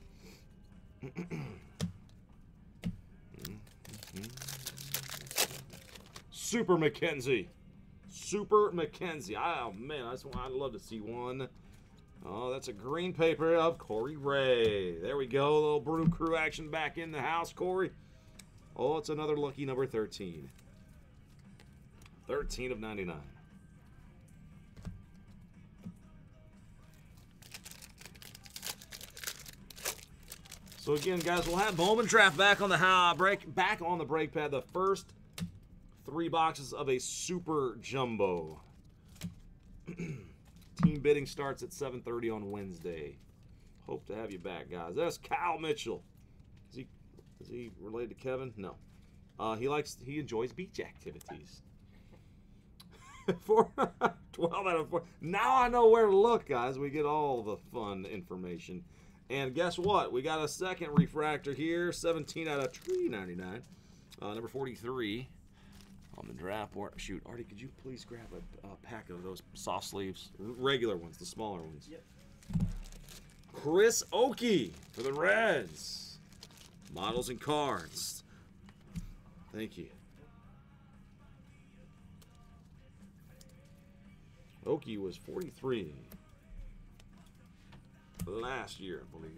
Super McKenzie. Super McKenzie. Oh, man. That's one I'd love to see one. Oh, that's a green paper of Corey Ray. There we go. A little Brew Crew action back in the house, Corey. Oh, it's another lucky number thirteen. thirteen of ninety-nine. So again, guys, we'll have Bowman Draft back on the uh, break, back on the break pad. The first three boxes of a Super Jumbo. Team bidding starts at seven thirty on Wednesday. Hope to have you back, guys. That's Kyle Mitchell. Is he is he related to Kevin? No. Uh, he likes he enjoys beach activities. Four, twelve out of four. Now I know where to look, guys. We get all the fun information. And guess what? We got a second refractor here. seventeen out of three ninety-nine. Uh, number forty-three on the draft board. Shoot, Artie, could you please grab a, a pack of those soft sleeves? Regular ones, the smaller ones. Yep. Chris Oakey for the Reds. Models and cards. Thank you. Oakey was forty-three last year, I believe.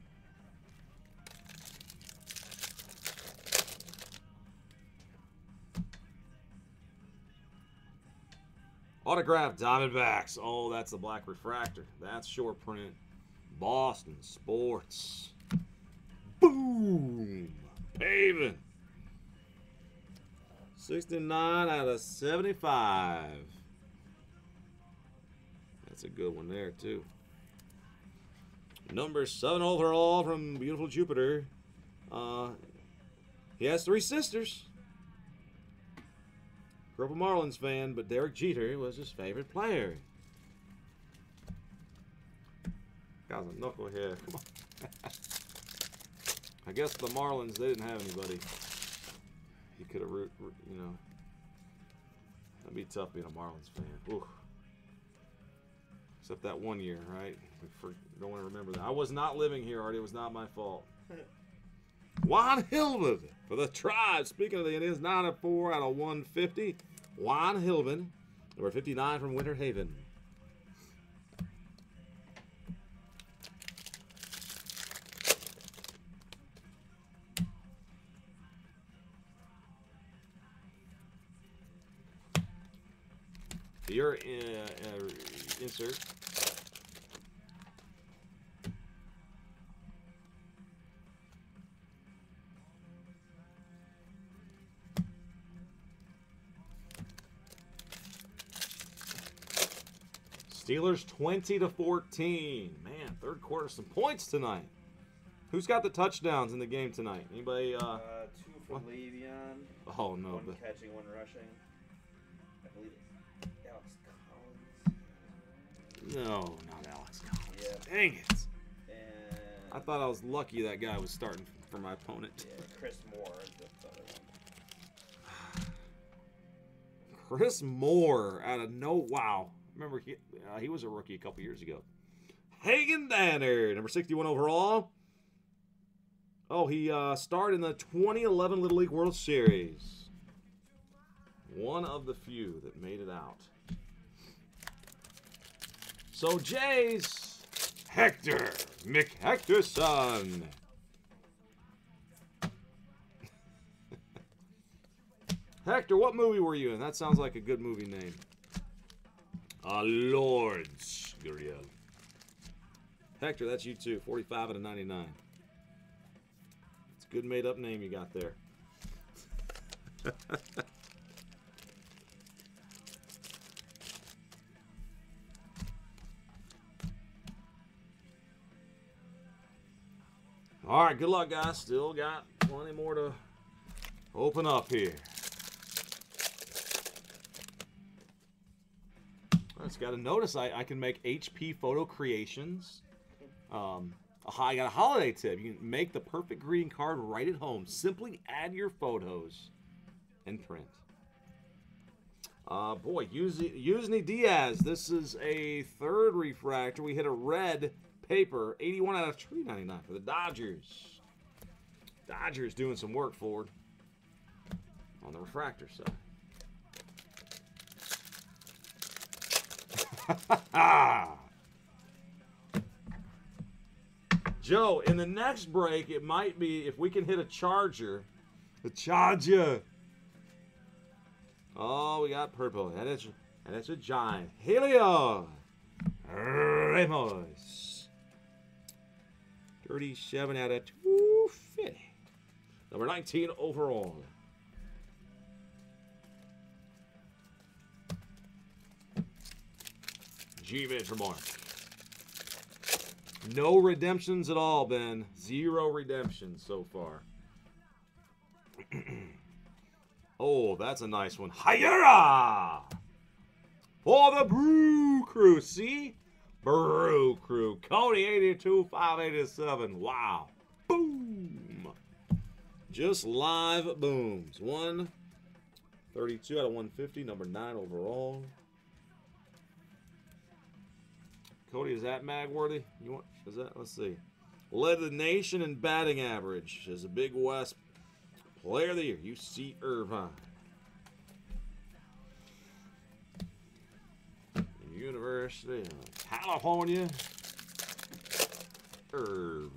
Autographed Diamondbacks. Oh, that's the black refractor. That's short print. Boston Sports. Boom. Paving. sixty-nine out of seventy-five. That's a good one there, too. Number seven overall from beautiful Jupiter. Uh, he has three sisters. Grew up a Marlins fan, but Derek Jeter was his favorite player. Guy's a knucklehead. Come on. I guess the Marlins, they didn't have anybody. He could have, root, you know. That'd be tough being a Marlins fan. Ooh. Except that one year, right? We for, don't want to remember that. I was not living here, Artie. It was not my fault. Juan Hilvin for the Tribe. Speaking of the Indians, nine of four out of one fifty. Juan Hilvin, number fifty-nine from Winter Haven. Your uh, uh, insert. Steelers twenty to fourteen. Man, third quarter, some points tonight. Who's got the touchdowns in the game tonight? Anybody? Uh, Uh, two for Le'Veon. oh no, One but catching, one rushing. I believe it's Alex Collins. no, not Alex Collins. Yeah. Dang it! And I thought I was lucky that guy was starting for my opponent. yeah, Chris Moore is the other one. Chris Moore out of no wow. Remember he uh, he was a rookie a couple years ago. Hagen Danner, number sixty-one overall. Oh, he uh, starred in the twenty eleven Little League World Series. One of the few that made it out. So Jays, Hector McHectorson. Hector, what movie were you in? That sounds like a good movie name. Uh, Lords Guriel. Hector, that's you too. forty-five out of ninety-nine. It's a good made up name you got there. All right, good luck, guys. Still got plenty more to open up here. I just got to notice I, I can make H P photo creations. Um, I got a holiday tip. You can make the perfect greeting card right at home. Simply add your photos and print. Uh, boy, Yusni Diaz. This is a third refractor. We hit a red paper. eighty-one out of three ninety-nine for the Dodgers. Dodgers doing some work forward on the refractor side. Joe, in the next break, it might be if we can hit a Charger. The Charger. Oh, we got purple. And it's, and it's a giant. Helio Ramos. thirty-seven out of two fifty. Number nineteen overall. G-Man for Mark. No redemptions at all, Ben. Zero redemptions so far. Oh, that's a nice one. Hayura! for the Brew Crew. See? Brew Crew. Cody eighty-two, five eighty-seven. Wow. Boom. Just live booms. one thirty-two out of one fifty. Number nine overall. Cody, is that mag worthy? You want? Is that? Let's see. Led the nation in batting average as a Big West Player of the Year. U C Irvine. University of California. Irvine.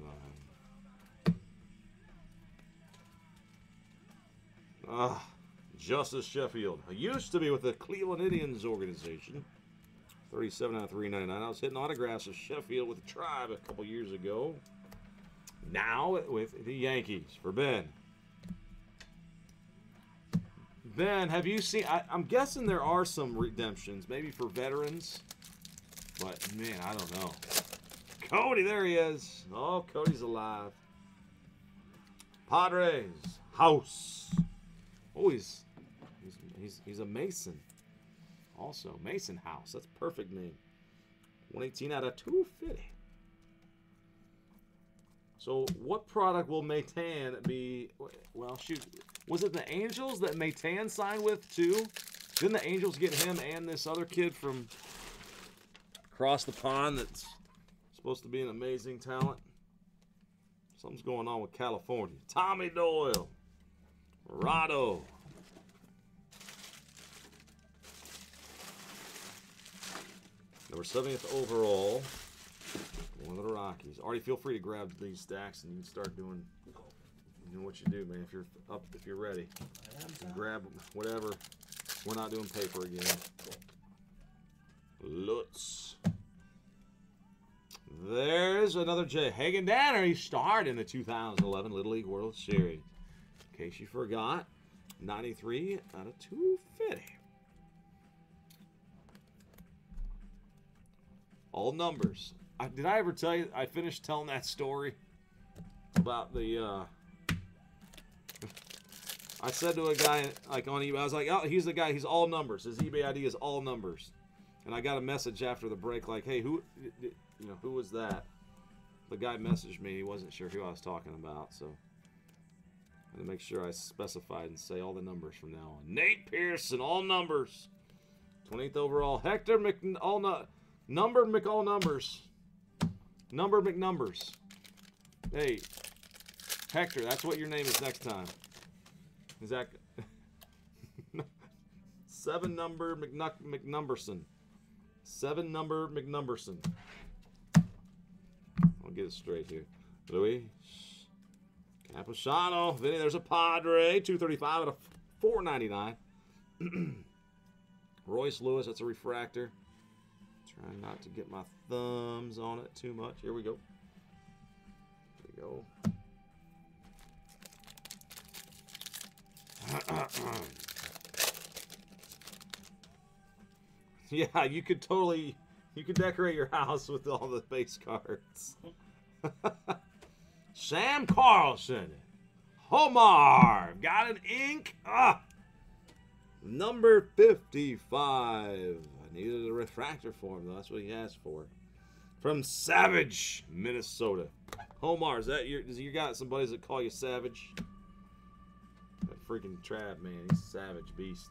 Ah, Justice Sheffield. I used to be with the Cleveland Indians organization. thirty-seven out of three ninety-nine. I was hitting autographs of Sheffield with the Tribe a couple years ago. Now with the Yankees for Ben. Ben, have you seen... I, I'm guessing there are some redemptions, maybe for veterans. But, man, I don't know. Cody, there he is. Oh, Cody's alive. Padres. House. Oh, he's, he's, he's, he's a Mason. Also, Mason House. That's a perfect name. one eighteen out of two fifty. So, what product will Matan be... Well, shoot. Was it the Angels that Matan signed with, too? Didn't the Angels get him and this other kid from across the pond that's supposed to be an amazing talent? Something's going on with California. Tommy Doyle. Rado. Number seventieth overall. One of the Rockies. Already feel free to grab these stacks and you can start doing, doing what you do, man. If you're up, if you're ready, grab whatever. We're not doing paper again. Lutz. There's another J. Hagen Danner. He starred in the two thousand eleven Little League World Series. In case you forgot, ninety-three out of two fifty. All numbers. I, did I ever tell you, I finished telling that story about the, uh, I said to a guy, like, on eBay, I was like, oh, he's the guy, he's all numbers. His eBay I D is all numbers. And I got a message after the break, like, hey, who, you know, who was that? The guy messaged me, he wasn't sure who I was talking about, so I had to make sure I specified and say all the numbers from now on. Nate Pearson, all numbers. twentieth overall. Hector Mc, all nu numbered Mc, all numbers. Numbered McNumbers. Hey, Hector, that's what your name is next time. Is that seven number McNuck McNumberson? Seven number McNumberson. I'll get it straight here. Louis Capuchano. Vinny, there's a Padre. two thirty-five out of four ninety-nine. Royce Lewis, that's a refractor. Trying not to get my thumbs on it too much. Here we go. Here we go. Yeah, you could totally, you could decorate your house with all the base cards. Sam Carlson. Homar. Got an ink. Ah. Number fifty-five. I needed a refractor for him, though. That's what he asked for. From Savage, Minnesota. Homar, is that your, does you got some buddies that call you Savage? That freaking Trav, man. He's a savage beast.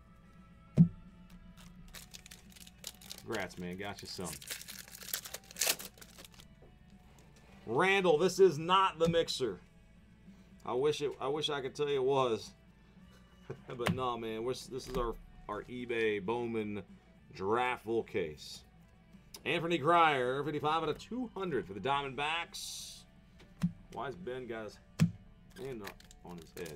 Congrats, man. Got you some. Randall, this is not the mixer. I wish it. I wish I could tell you it was. But no, man. We're, this is our, our eBay Bowman draft full case. Anthony Grier, fifty-five out of two hundred for the Diamondbacks. Why is Ben got his hand on his head?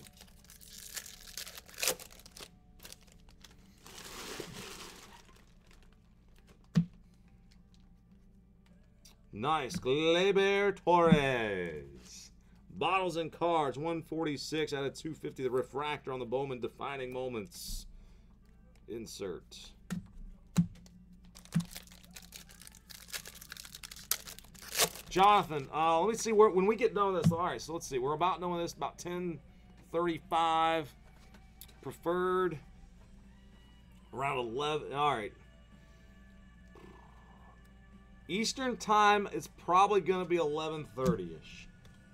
Nice. Gleyber Torres. Bottles and cards, one forty-six out of two fifty. The refractor on the Bowman defining moments. Insert. Jonathan, uh, let me see where, when we get done with this. All right, so let's see. We're about done with this, about ten thirty-five. Preferred around eleven. All right. Eastern time, it's probably going to be eleven thirty-ish.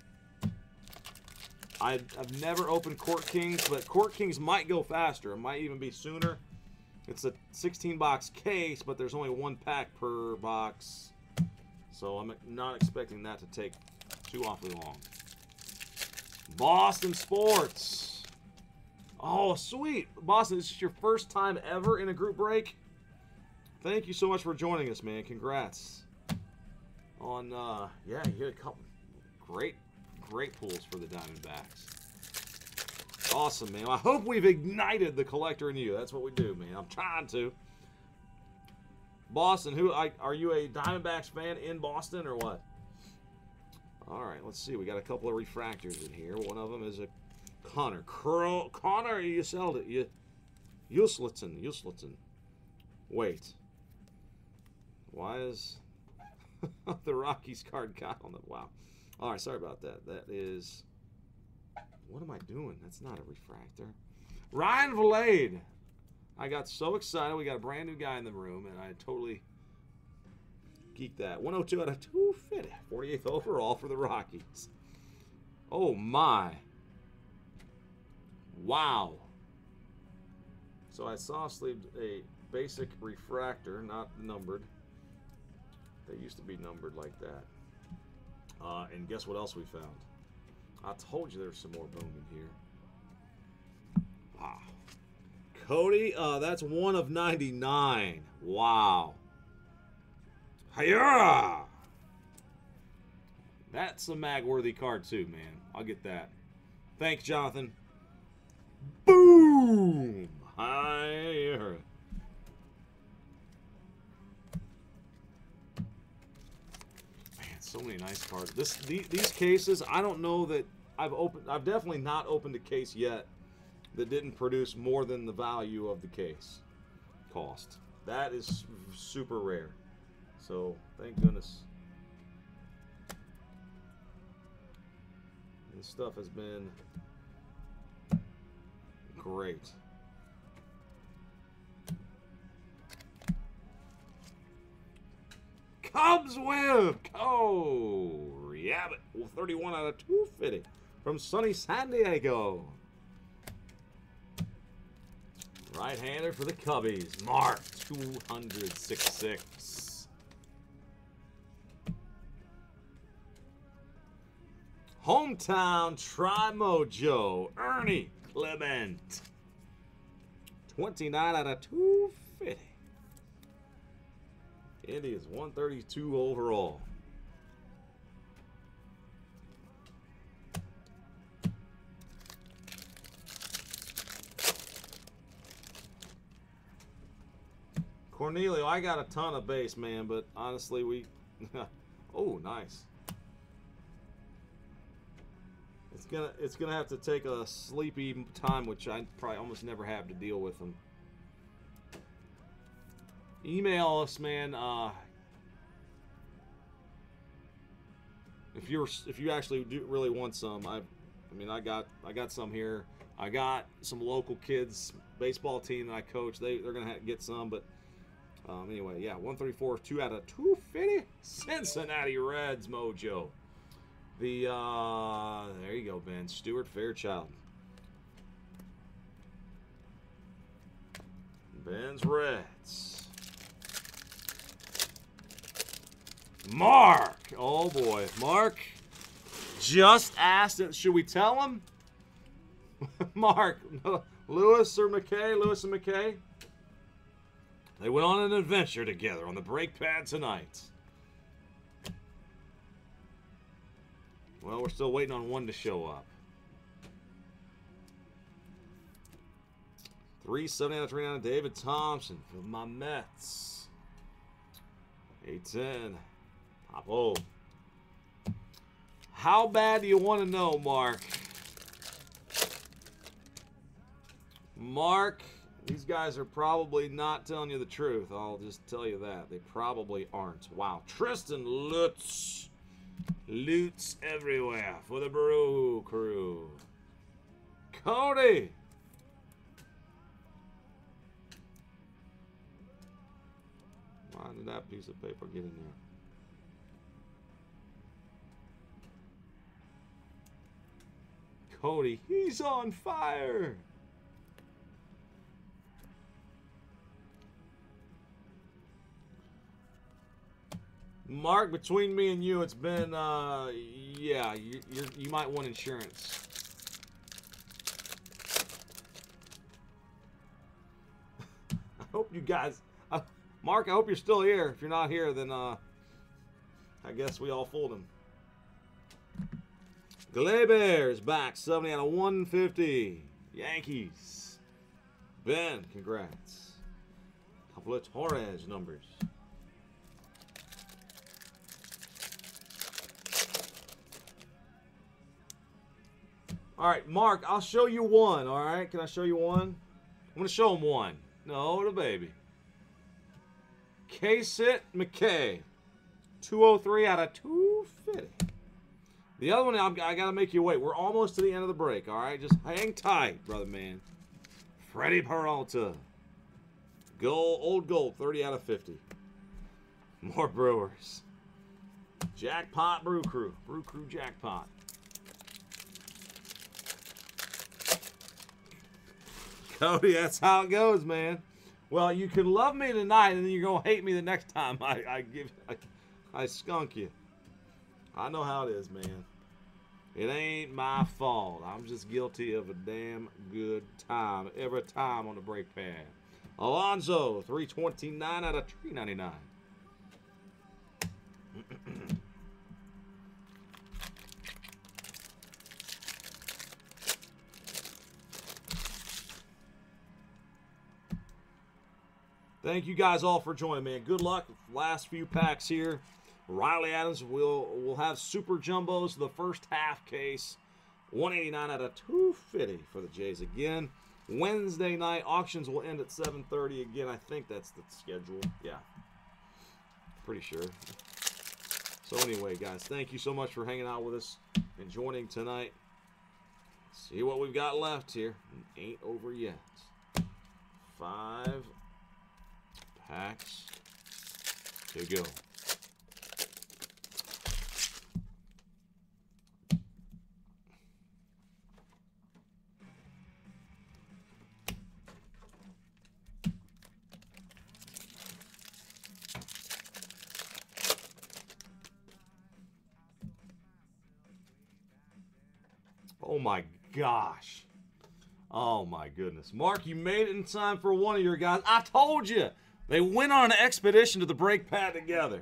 I've never opened Court Kings, but Court Kings might go faster. It might even be sooner. It's a sixteen box case, but there's only one pack per box. So I'm not expecting that to take too awfully long. Boston Sports. Oh, sweet. Boston, this is your first time ever in a group break? Thank you so much for joining us, man. Congrats. On, uh, yeah, you hit a couple great, great pulls for the Diamondbacks. Awesome, man. I hope we've ignited the collector in you. That's what we do, man. I'm trying to. Boston, who I, are you a Diamondbacks fan in Boston or what? All right, let's see. We got a couple of refractors in here. One of them is a Connor. Curl, Connor, you sold it. You, Uslitzen, Uslitzen. Wait. Why is the Rockies card got on the... Wow. All right, sorry about that. That is... What am I doing? That's not a refractor. Ryan Valade. I got so excited. We got a brand new guy in the room, and I totally geeked that. one oh two out of two fifty. forty-eighth overall for the Rockies. Oh, my. Wow. So I saw sleeved a basic refractor, not numbered. They used to be numbered like that. Uh, and guess what else we found? I told you there's some more boom in here. Wow. Cody, uh, that's one of ninety-nine. Wow. Hiya! That's a mag-worthy card too, man. I'll get that. Thanks, Jonathan. Boom! Hiya! So many nice cards. This the, these cases, I don't know that I've opened. I've definitely not opened a case yet that didn't produce more than the value of the case cost. That is super rare. So thank goodness. This stuff has been great. Cubs win! Oh, yeah, but thirty-one out of two fifty from sunny San Diego. Right-hander for the Cubbies. Mark, two hundred sixty-six. Hometown Tri-Mojo. Ernie Clement. twenty-nine out of two fifty. Indians, one thirty-two overall. Cornelio, I got a ton of base, man, but honestly, we... oh, nice. It's gonna, it's gonna have to take a sleepy time, which I probably almost never have to deal with them. Email us, man. Uh, if you're, if you actually do really want some, I, I mean, I got, I got some here. I got some local kids baseball team that I coach. They, they're gonna have to get some, but um, anyway, yeah, one thirty-four, two out of two fifty. Cincinnati Reds mojo. The uh, there you go, Ben. Stuart Fairchild. Ben's Reds. Mark! Oh boy. Mark just asked it. Should we tell him? Mark, Lewis or McKay? Lewis and McKay? They went on an adventure together on the brake pad tonight. Well, we're still waiting on one to show up. three seventy out of three ninety, David Thompson for my Mets. eight ten. Pop-o. How bad do you want to know, Mark? Mark, these guys are probably not telling you the truth. I'll just tell you that. They probably aren't. Wow. Tristan Lutz. Lutz everywhere for the Brew Crew. Cody. Why did that piece of paper get in there? Cody, he's on fire. Mark, between me and you, it's been, uh, yeah, you you're, you might want insurance. I hope you guys, uh, Mark, I hope you're still here. If you're not here, then, uh, I guess we all fooled him. Gleyber's back, seventy out of one fifty. Yankees. Ben, congrats. Couple of Torres numbers. All right, Mark, I'll show you one, all right? Can I show you one? I'm going to show him one. No, the baby. K-Sit McKay. two oh three out of two fifty. The other one, I'm, I got to make you wait. We're almost to the end of the break, all right? Just hang tight, brother man. Freddie Peralta. Gold, old gold, thirty out of fifty. More Brewers. Jackpot Brew Crew. Brew Crew Jackpot. Cody, that's how it goes, man. Well, you can love me tonight, and then you're going to hate me the next time I, I give I, I skunk you. I know how it is, man. It ain't my fault. I'm just guilty of a damn good time every time on the brake pad. Alonzo, three twenty-nine out of three ninety-nine. Thank you guys all for joining, man. Good luck. Last few packs here. Riley Adams will will have super jumbos the first half case. one eighty-nine out of two fifty for the Jays again. Wednesday night auctions will end at seven thirty again. I think that's the schedule. Yeah. Pretty sure. So anyway, guys, thank you so much for hanging out with us and joining tonight. See what we've got left here. Ain't over yet. Five packs to go. Oh my gosh. Oh my goodness. Mark, you made it in time for one of your guys. I told you. They went on an expedition to the brake pad together.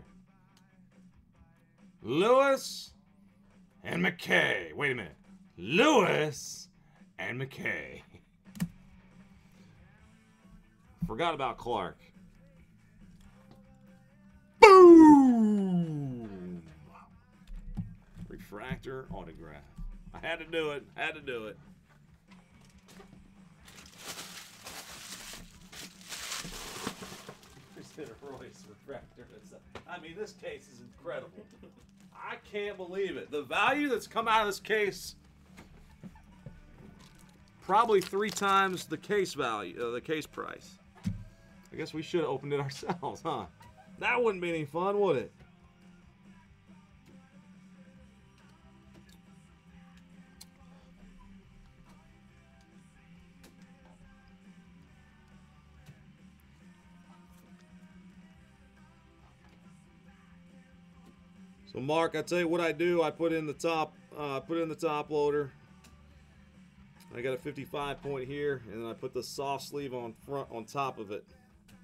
Lewis and McKay. Wait a minute. Lewis and McKay. Forgot about Clark. Boom! Refractor autograph. I had to do it. Had to do it. Royce refractor. I mean, this case is incredible. I can't believe it. The value that's come out of this case, probably three times the case value, uh, the case price. I guess we should have opened it ourselves, huh? That wouldn't be any fun, would it? So Mark, I tell you what I do. I put in the top, uh, put in the top loader. I got a fifty-five point here, and then I put the soft sleeve on front on top of it.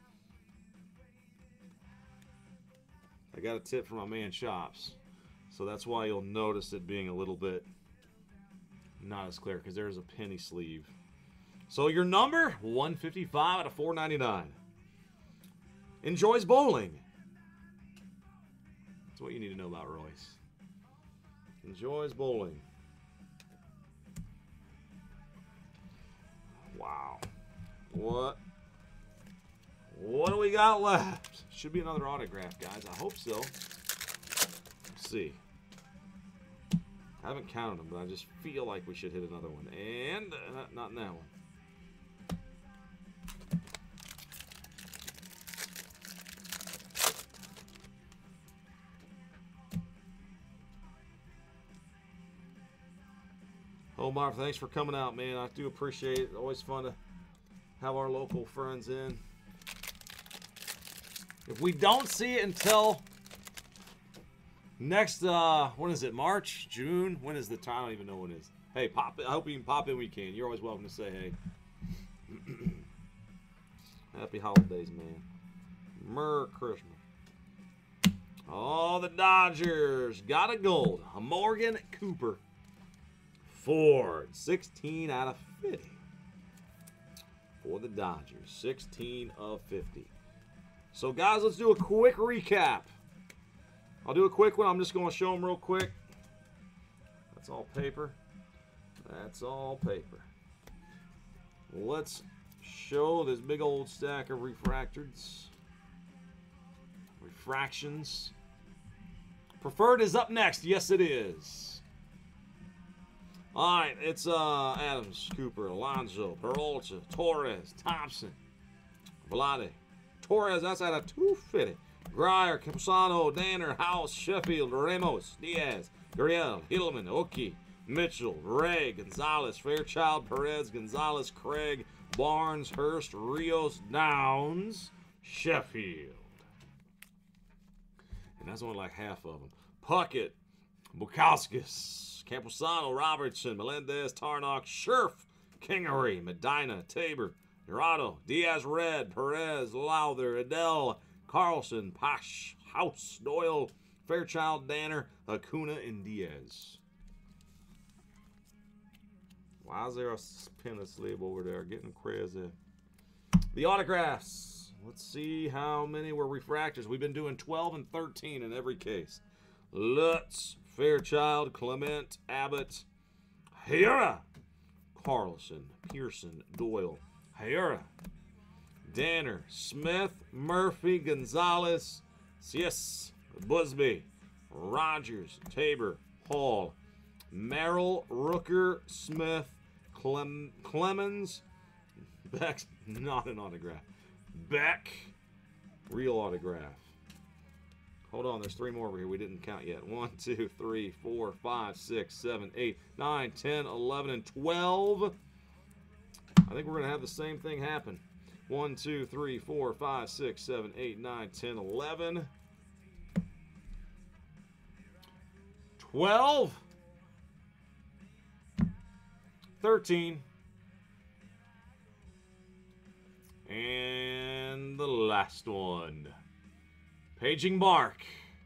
I got a tip from my man Shops, so that's why you'll notice it being a little bit not as clear because there's a penny sleeve. So your number one fifty-five out of four ninety-nine. Enjoys bowling. That's what you need to know about Royce. Enjoys bowling. Wow. What? What do we got left? Should be another autograph, guys. I hope so. Let's see. I haven't counted them, but I just feel like we should hit another one. And uh, not in that one. Omar, thanks for coming out, man. I do appreciate it. Always fun to have our local friends in. If we don't see it until next, uh, when is it? March? June? When is the time? I don't even know when it is. Hey, pop! I hope you can pop in when you can. You're always welcome to say hey. Happy holidays, man. Merry Christmas. Oh, the Dodgers got a gold. A Morgan Cooper. Ford, sixteen out of fifty. For the Dodgers, sixteen of fifty. So, guys, let's do a quick recap. I'll do a quick one. I'm just going to show them real quick. That's all paper. That's all paper. Let's show this big old stack of refractors. Refractions. Preferred is up next. Yes, it is. All right, it's uh, Adams, Cooper, Alonso, Peralta, Torres, Thompson, Vlade. Torres, that's at a two fifty. Grier, Campusano, Danner, House, Sheffield, Ramos, Diaz, Gurriel, Hillman, Oki, Mitchell, Ray, Gonzalez, Fairchild, Perez, Gonzalez, Craig, Barnes, Hurst, Rios, Downs, Sheffield. And that's only like half of them. Puckett, Bukowskis, Camposano, Robertson, Melendez, Tarnock, Scherf, Kingery, Medina, Tabor, Dorado, Diaz, Red, Perez, Lowther, Adele, Carlson, Pash, House, Doyle, Fairchild, Danner, Acuna, and Diaz. Why is there a pin of sleeve over there? Getting crazy. The autographs. Let's see how many were refractors. We've been doing twelve and thirteen in every case. Lutz, Fairchild, Clement, Abbott, Hayura, Carlson, Pearson, Doyle, Hayura, Danner, Smith, Murphy, Gonzalez, Sies, Busby, Rogers, Tabor, Hall, Merrill, Rooker, Smith, Clem, Clemens, Beck, not an autograph, Beck, real autograph. Hold on, there's three more over here we didn't count yet. one, two, three, four, five, six, seven, eight, nine, ten, eleven, and twelve. I think we're going to have the same thing happen. one, two, three, four, five, six, seven, eight, nine, ten, eleven. twelve. thirteen. And the last one. Paging Bark.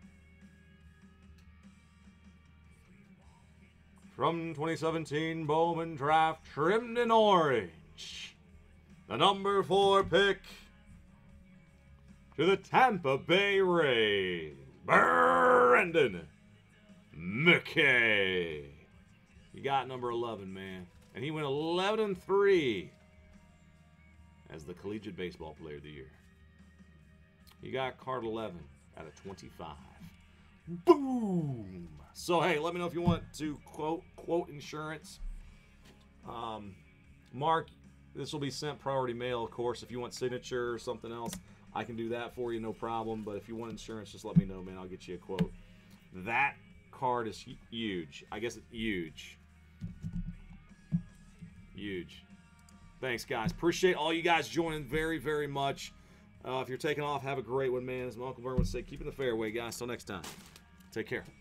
From twenty seventeen Bowman Draft, trimmed in orange. The number four pick to the Tampa Bay Rays, Brendan McKay. You got number eleven, man. And he went eleven and three as the Collegiate Baseball Player of the Year. You got card eleven out of twenty-five. Boom! So, hey, let me know if you want to quote quote insurance. Um, Mark, this will be sent priority mail, of course. If you want signature or something else, I can do that for you, no problem. But if you want insurance, just let me know, man. I'll get you a quote. That card is huge. I guess it's huge. Huge. Thanks, guys. Appreciate all you guys joining very, very much. Uh, if you're taking off, have a great one, man. As my Uncle Vern would say, keep in the fairway, guys. Till next time. Take care.